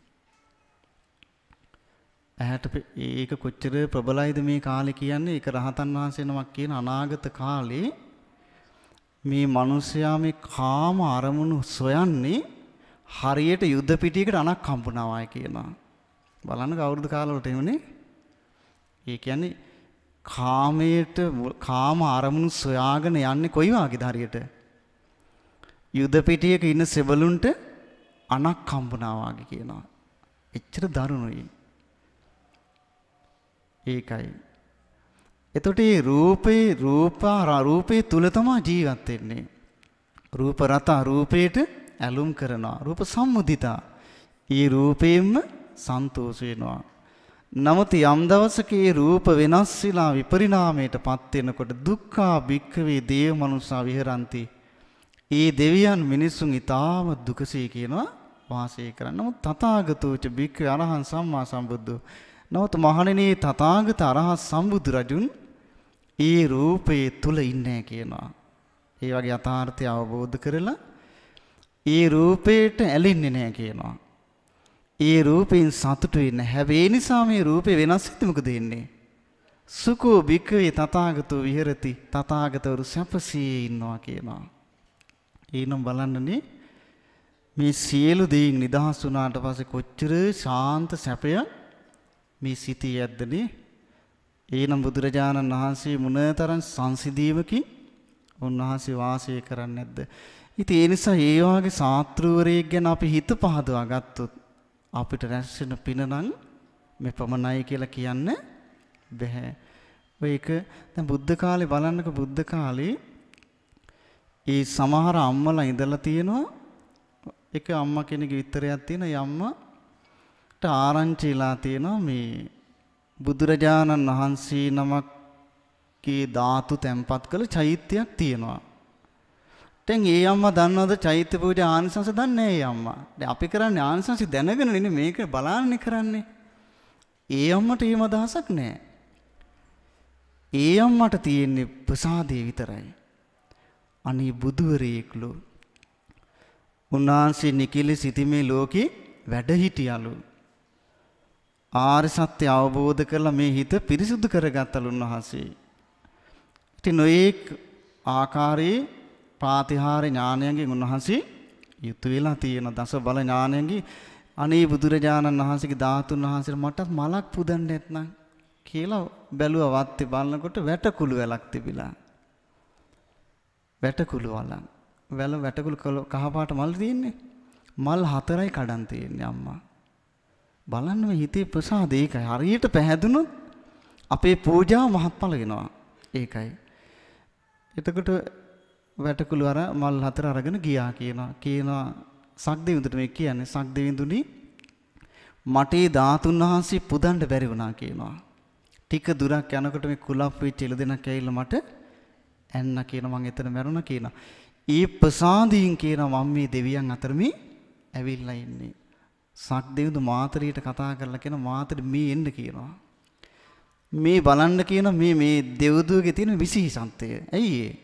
ඇහැට ඒක කොච්චර ප්‍රබලයිද මේ කාලේ කියන්නේ. ඒක රහතන් වහන්සේ නමක් කියන අනාගත කාලේ මේ මිනිසයා මේ කාම අරමුණු සොයන්නේ හරියට යුද්ධ පිටියකට අනක් හම්බුනාවායි කියනවා. බලන්න කවුරුද කාලවලට එමුනේ. ඒ කියන්නේ කාමයට කාම අරමුණු සොයාගෙන යන්නේ කොයි වගේද හරියට යුද්ධ පිටියක ඉන්න සෙබළුන්ට අනක් හම්බුනා වගේ කියනවා. එච්චර දරුණුයි. ඒකයි. එතකොට මේ රූපේ රූපා රූපේ තුල තමයි ජීවත් වෙන්නේ. රූප රත රූපේට ඇලුම් කරනවා. රූප සම්මුදිතා. ඊ රූපයෙන්ම සන්තෝෂ වෙනවා. නමුත් යම් දවසක ඒ රූප වෙනස් වෙලා විපරිණාමයටපත් වෙනකොට දුක්ඛා භික්ඛවේ දේව මනුස්සා විහරಂತಿ. ඒ දෙවියන් මිනිසුන් ඊටාම දුකසේ කියනවා වාසය කරන්න. නමුත් තථාගතෝච භික්ඛවේ අරහං සම්මා සම්බුද්ධෝ. නමුත් මහණෙනි තථාගත අරහත් සම්බුදු රජුන් ඒ රූපේ තුල ඉන්නේ කියනවා. ඒ වගේ යථාර්ථය අවබෝධ කරලා ඒ රූපේට ඇලෙන්නේ නැහැ කියනවා. ඒ රූපෙන් සතුටු වෙන්න හැබැයි නිසා මේ රූපේ වෙනස් වෙද්දි මොකද වෙන්නේ? සුඛෝ භික්ඛවේ තථාගතෝ විහෙරති. තථාගතවරු සැපසේ ඉන්නවා කියනවා. ඊනම් බලන්නනේ මේ සියලු දේන් නිදහස් වුණාට පස්සේ කොච්චර ශාන්ත සැපයක් මේ සිතේ යද්දනේ. ඊනම් බුදුරජාණන් වහන්සේ මොනතරම් සංසිඳීමකින් උන්වහන්සේ වාසය කරන්නේ නැද්ද? ඉතින් ඒ නිසා ඒ වාගේ ශාස්ත්‍රවරයෙක් ගැන අපි හිත පහදවා ගත්තොත් අපිට රැස් වෙන පින නම් මේ පමණයි කියලා කියන්න බෑ. ඔයක දැන් බුද්ධ කාලේ බලන්නක බුද්ධ කාලේ ඒ සමහර අම්මලා ඉඳලා තියෙනවා. එක අම්මා කෙනෙක්ගේ විතරයක් තියෙන යම්මට ආරංචිලා තියෙනවා මේ බුදුරජාණන් වහන්සේ නමක්ගේ ධාතු තැන්පත් කළ චෛත්‍යයක් තියෙනවා. දැන් ඒ අම්මා දන්නවද චෛත්‍ය පූජා ආනිසංස දන්නේ නැහැ ඒ අම්මා. දැන් අපි කරන්නේ ආනිසංස දැනගෙන නෙමෙයි මේක බලන්නේ කරන්නේ. ඒ අම්මට එහෙම අදහසක් නැහැ. ඒ අම්මට තියෙන්නේ ප්‍රසාදේ විතරයි. අනේ බුදුවරයෙක්ලු උන්වහන්සේ නිකිලි සිටිමේ ලෝකේ වැඩ හිටියලු. ආර්ය සත්‍ය අවබෝධ කරලා මේ හිත පිරිසුදු කරගත්තලු උන්වහන්සේ. ඉතින් නොඑක් ආකාරයේ ප්‍රාතිහාර්ය ඥානයෙන් උන්වහන්සේ යුතු වෙලා තියෙන දස බල ඥානයෙන් අනේ බුදුරජාණන් වහන්සේගේ ධාතුන් වහන්සේට මටත් මලක් පුදන්න නැත්නම් කියලා බැලුවා වත්තේ බලනකොට වැටකුළු වැලක් තිබිලා. වැටකුළු වලක්. වැල වැටකුළු කහපාට මල් තියෙන්නේ. මල් හතරයි කඩන් තියෙන්නේ අම්මා. බලන්න මේ හිතේ ප්‍රසාද ඒකයි. හරියට පැහැදුනොත් අපේ පූජාව මහත්ඵල වෙනවා. ඒකයි. එතකොට වැටකුළු අර මල් හතර අරගෙන ගියා කියනවා. කියනවා සක්දෙවිඳුට මේ කියන්නේ සක්දෙවිඳුනි මට ඒ ධාතුන් වහන්සේ පුදන්න බැරි වුණා කියනවා. ටික දුරක් යනකොට මේ කුලප් වෙච්ච එළදෙනක් ඇවිල්ලා මට ඇන්න කියන මං එතන මැරුණා කියනවා. ඒ ප්‍රසාදයෙන් කියනවා මම මේ දෙවියන් අතර මේ ඇවිල්ලා ඉන්නේ. සක්දෙවිඳු මාතරියට කතා කරලා කියන මාතරි මේ එන්න කියනවා. මේ බලන්න කියන මේ මේ දෙව්දුවගේ තියෙන විශේෂත්වය. ඇයි ඒ?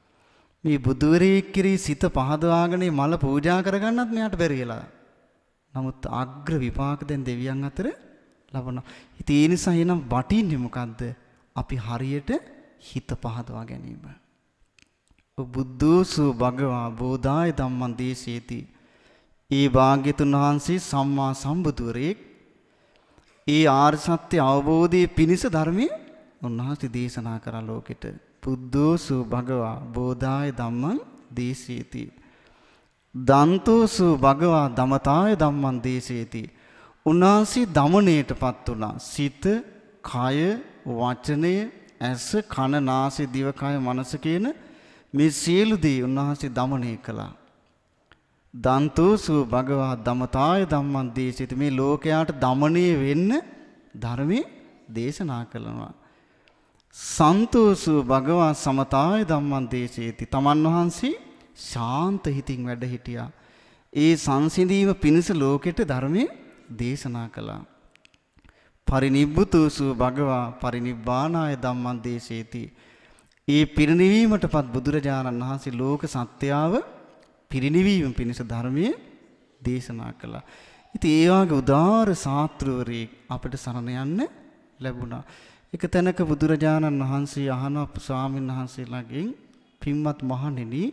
මේ බුදුවරයෙක් කිරී සිත පහදවාගෙන මල පූජා කරගන්නත් මෙයාට බැරි වෙලා. නමුත් අග්‍ර විපාක දැන් දෙවියන් අතර ලබනවා. ඉතින් ඒ නිසා එනම් වටින්නේ මොකද්ද? අපි හරියට හිත පහදවා ගැනීම. බුද්ධෝසු භගවා බෝධාය ධම්මං දේශේති. ඒ භාග්‍යතුන් වහන්සේ සම්මා සම්බුදුරෙක් ඒ ආර්ය සත්‍ය අවබෝධයේ පිණිස ධර්මයේ උන්වහන්සේ දේශනා කරා ලෝකෙට. බුද්ධෝසු භගවා බෝධාය ධම්මං දේශේති. දන්තෝසු භගවා දමතාය ධම්මං දේශේති. උන්වහන්සේ දමණයටපත් වුණා. සිත, කය, වචනය, ඇස, කන, නාසය, දිව, කය, මනස කියන මේ සියලු දේ උන්වහන්සේ දමණය කළා. දන්තෝසු භගවා දමතාය ධම්මං දේශේති. මේ ලෝකයට දමණය වෙන්න ධර්මයේ දේශනා කළා. සන්තෝසු භගවා සමතාය ධම්මං දේශේති. තමන් වහන්සේ ශාන්ත හිතින් වැඩ හිටියා. ඒ සංසිඳීම පිණිස ලෝකෙට ධර්මයේ දේශනා කළා. පරිනිබ්බුතෝසු භගවා පරිනිබ්බානාය ධම්මං දේශේති. ඒ පිරිනිවීමටපත් බුදුරජාණන් වහන්සේ ලෝක සත්‍යාව පිරිනිවීම පිණිස ධර්මයේ දේශනා කළා. ඉතින් ඒ වගේ උදාාර ශාස්ත්‍රවරයෙක් අපිට සරණ යන්න ලැබුණා. එක තැනක බුදුරජාණන් වහන්සේ අහන ස්වාමීන් වහන්සේලාගෙන් පින්වත් මහණෙනි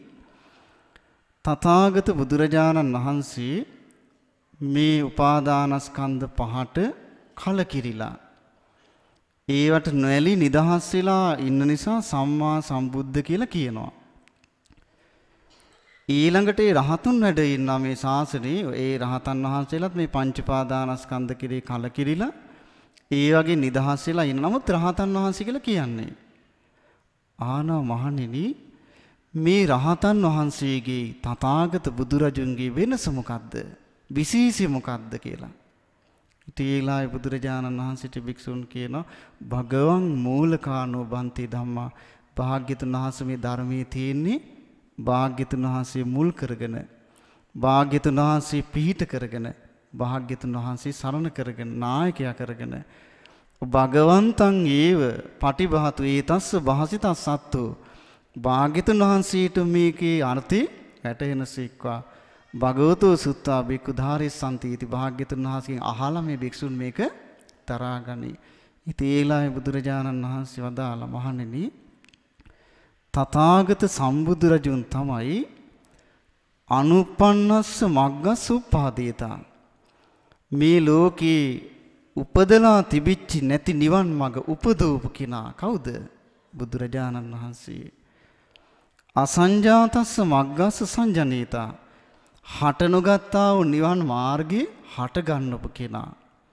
තථාගත බුදුරජාණන් වහන්සේ මේ උපාදානස්කන්ධ පහට කලකිරිලා ඒවට නොඇලී නිදහස් වෙලා ඉන්න නිසා සම්මා සම්බුද්ධ කියලා කියනවා. ඊළඟට ඒ රහතුන් වැඩ ඉන්නා මේ ශාසනයේ ඒ රහතන් වහන්සේලාත් මේ පංච පාදානස්කන්ධ කිරේ කලකිරිලා ඒ වගේ නිදහස් වෙලා ඉන්න. නමුත් රහතන් වහන්සේ කියලා කියන්නේ ආනා මහණෙනි මේ රහතන් වහන්සේගේ තථාගත බුදුරජුන්ගේ වෙනස මොකද්ද? විශේෂය මොකද්ද කියලා. ඊළායි බුදුරජාණන් වහන්සේට භික්ෂුන් කියනවා භගවං මූලකානෝ බන්ති ධම්මා. භාග්‍යතුන් වහන්සේ මේ ධර්මයේ තියෙන්නේ භාග්‍යතුන් වහන්සේ මුල් කරගෙන භාග්‍යතුන් වහන්සේ පිහිට කරගෙන භාග්‍යතුන් වහන්සේ සරණ කරගෙන නායකයා කරගෙන භගවන්තං ඒව පටිභාතු ඒතස්ස භාසිතස් සත්තු. භාග්‍යතුන් වහන්සේට මේකේ අර්ථය වැටහෙනසේක්වා භගවතෝ සුත්තා බික්ඛු ධාරිස්සන්ති इति භාග්‍යතුන් වහන්සේගෙන් අහලා මේ භික්ෂුන් මේක තරහගනි. ඉතින් ඒලායි බුදුරජාණන් වහන්සේ වදාලා මහණෙනි තථාගත සම්බුදුරජුන් තමයි අනුපන්නස්ස මග්ගස් උප්පාදේතා. මේ ලෝකේ උපදලා තිබිච්ච නැති නිවන් මඟ උපදවපු කෙනා කවුද? බුදුරජාණන් වහන්සේ. අසංජාතස්ස මග්ගස්ස සංජනේතා. හට නොගත්තා වූ නිවන් මාර්ගේ හට ගන්නපු කෙනා.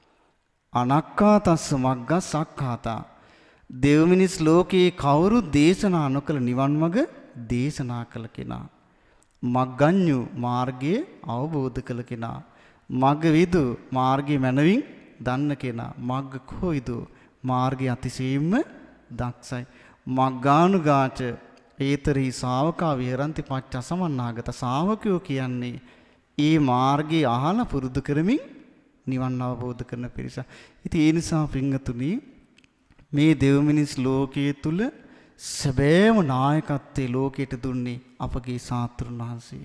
අනක්ඛාතස්ස මග්ගස් අක්ඛාතා. දෙව් මිනිස් ලෝකේ කවුරු දේශනා නොකළ නිවන් මඟ දේශනා කළ කෙනා. මග්ගඤ්ඤු මාර්ගයේ අවබෝධ කළ කෙනා. මග්ග විදු මාර්ගයේ මනවින් දන්න කෙනා. මග්ග කොයිදු මාර්ගයේ අතිශයින්ම දක්ෂයි. මග්ගානුගාච ඒතරී ශාවකා විහරಂತಿ පච්චසමන්නාගත. ශාවකයෝ කියන්නේ ඒ මාර්ගයේ අහලා පුරුදු කරමින් නිවන් අවබෝධ කරන පිරිස. ඉතින් ඒ නිසා පින්වතුනි මේ දෙව් මිනිස් ලෝකයේ තුල සැබෑම නායකත්වයේ ලෝකයට දුන්නේ අපගේ ශාස්ත්‍රුන් වහන්සේ.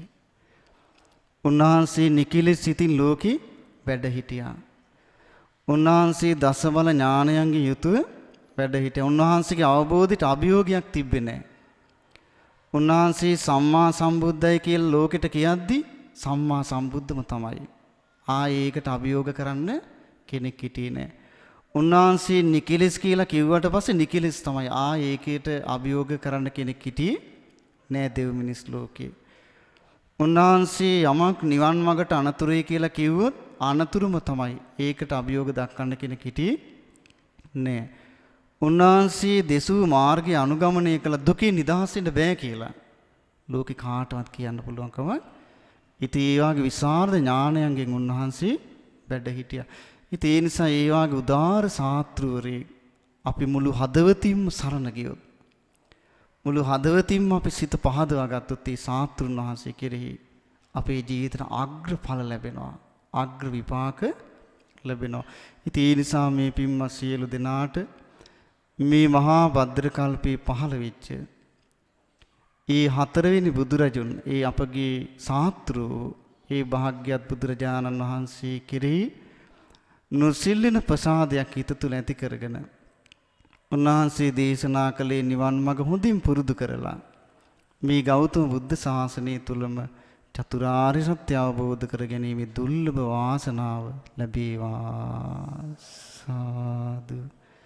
උන්වහන්සේ නිකිලෙස් සිතින් ලෝකේ වැඩ හිටියා. උන්වහන්සේ දසබල ඥානයන්ගෙන් යුතුව වැඩ හිටියා. උන්වහන්සේගේ අවබෝධයට අභියෝගයක් තිබ්බේ නැහැ. උන්වහන්සේ සම්මා සම්බුද්ධයි කියලා ලෝකෙට කියද්දි සම්මා සම්බුද්ධම තමයි. ආ ඒකට අභියෝග කරන්න කෙනෙක් හිටියේ නැහැ. උන්වහන්සේ නිකිලස් කියලා කිව්වට පස්සේ නිකිලස් තමයි. ආ ඒකේට අභියෝග කරන්න කෙනෙක් හිටියේ නෑ දෙව් මිනිස් ලෝකේ. උන්වහන්සේ යමක් නිවන් මාර්ගට අනතුරුයි කියලා කිව්වොත් අනතුරුම තමයි. ඒකට අභියෝග දක්වන්න කෙනෙක් හිටියේ නෑ. උන්වහන්සේ දෙසූ මාර්ගය අනුගමනය කළ දුකේ නිදහස් වෙන්න බෑ කියලා ලෝකේ කාටවත් කියන්න පුළුවන්කම. ඉතින් ඒ වගේ විශාල ඥානයන්ගෙන් උන්වහන්සේ වැඩ හිටියා. ඉතින් ඒ නිසා ඒ වගේ උදාාර ශාස්ත්‍රවරේ අපි මුළු හදවතින්ම සරණ ගියොත් මුළු හදවතින්ම අපි සිත පහදවා ගත්තොත් ඒ ශාස්ත්‍රුන් වහන්සේ කෙරෙහි අපේ ජීවිතේ අග්‍ර ඵල ලැබෙනවා. අග්‍ර විපාක ලැබෙනවා. ඉතින් ඒ නිසා මේ පින්වත් සියලු දෙනාට මේ මහා භද්‍ර කල්පේ පහළ වෙච්ච ඒ හතරවෙනි බුදුරජුන් ඒ අපගේ ශාස්ත්‍රෝ ඒ භාග්‍යවත් බුදුරජාණන් වහන්සේ කෙරෙහි නොසිල්ලෙන ප්‍රසාදයක් හිත තුළ ඇති කරගෙන උන්වහන්සේ දේශනා කළේ නිවන් මඟ හොඳින් පුරුදු කරලා මේ ගෞතම බුද්ධ ශාසනය තුලම චතුරාර්ය සත්‍ය අවබෝධ කර ගැනීමේ දුර්ලභ වාසනාව ලැබේවා. සාදු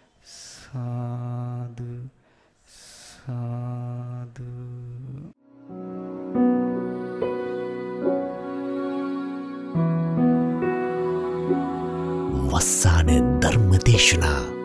සාදු සාදු. වස්සාන ධර්ම දේශනා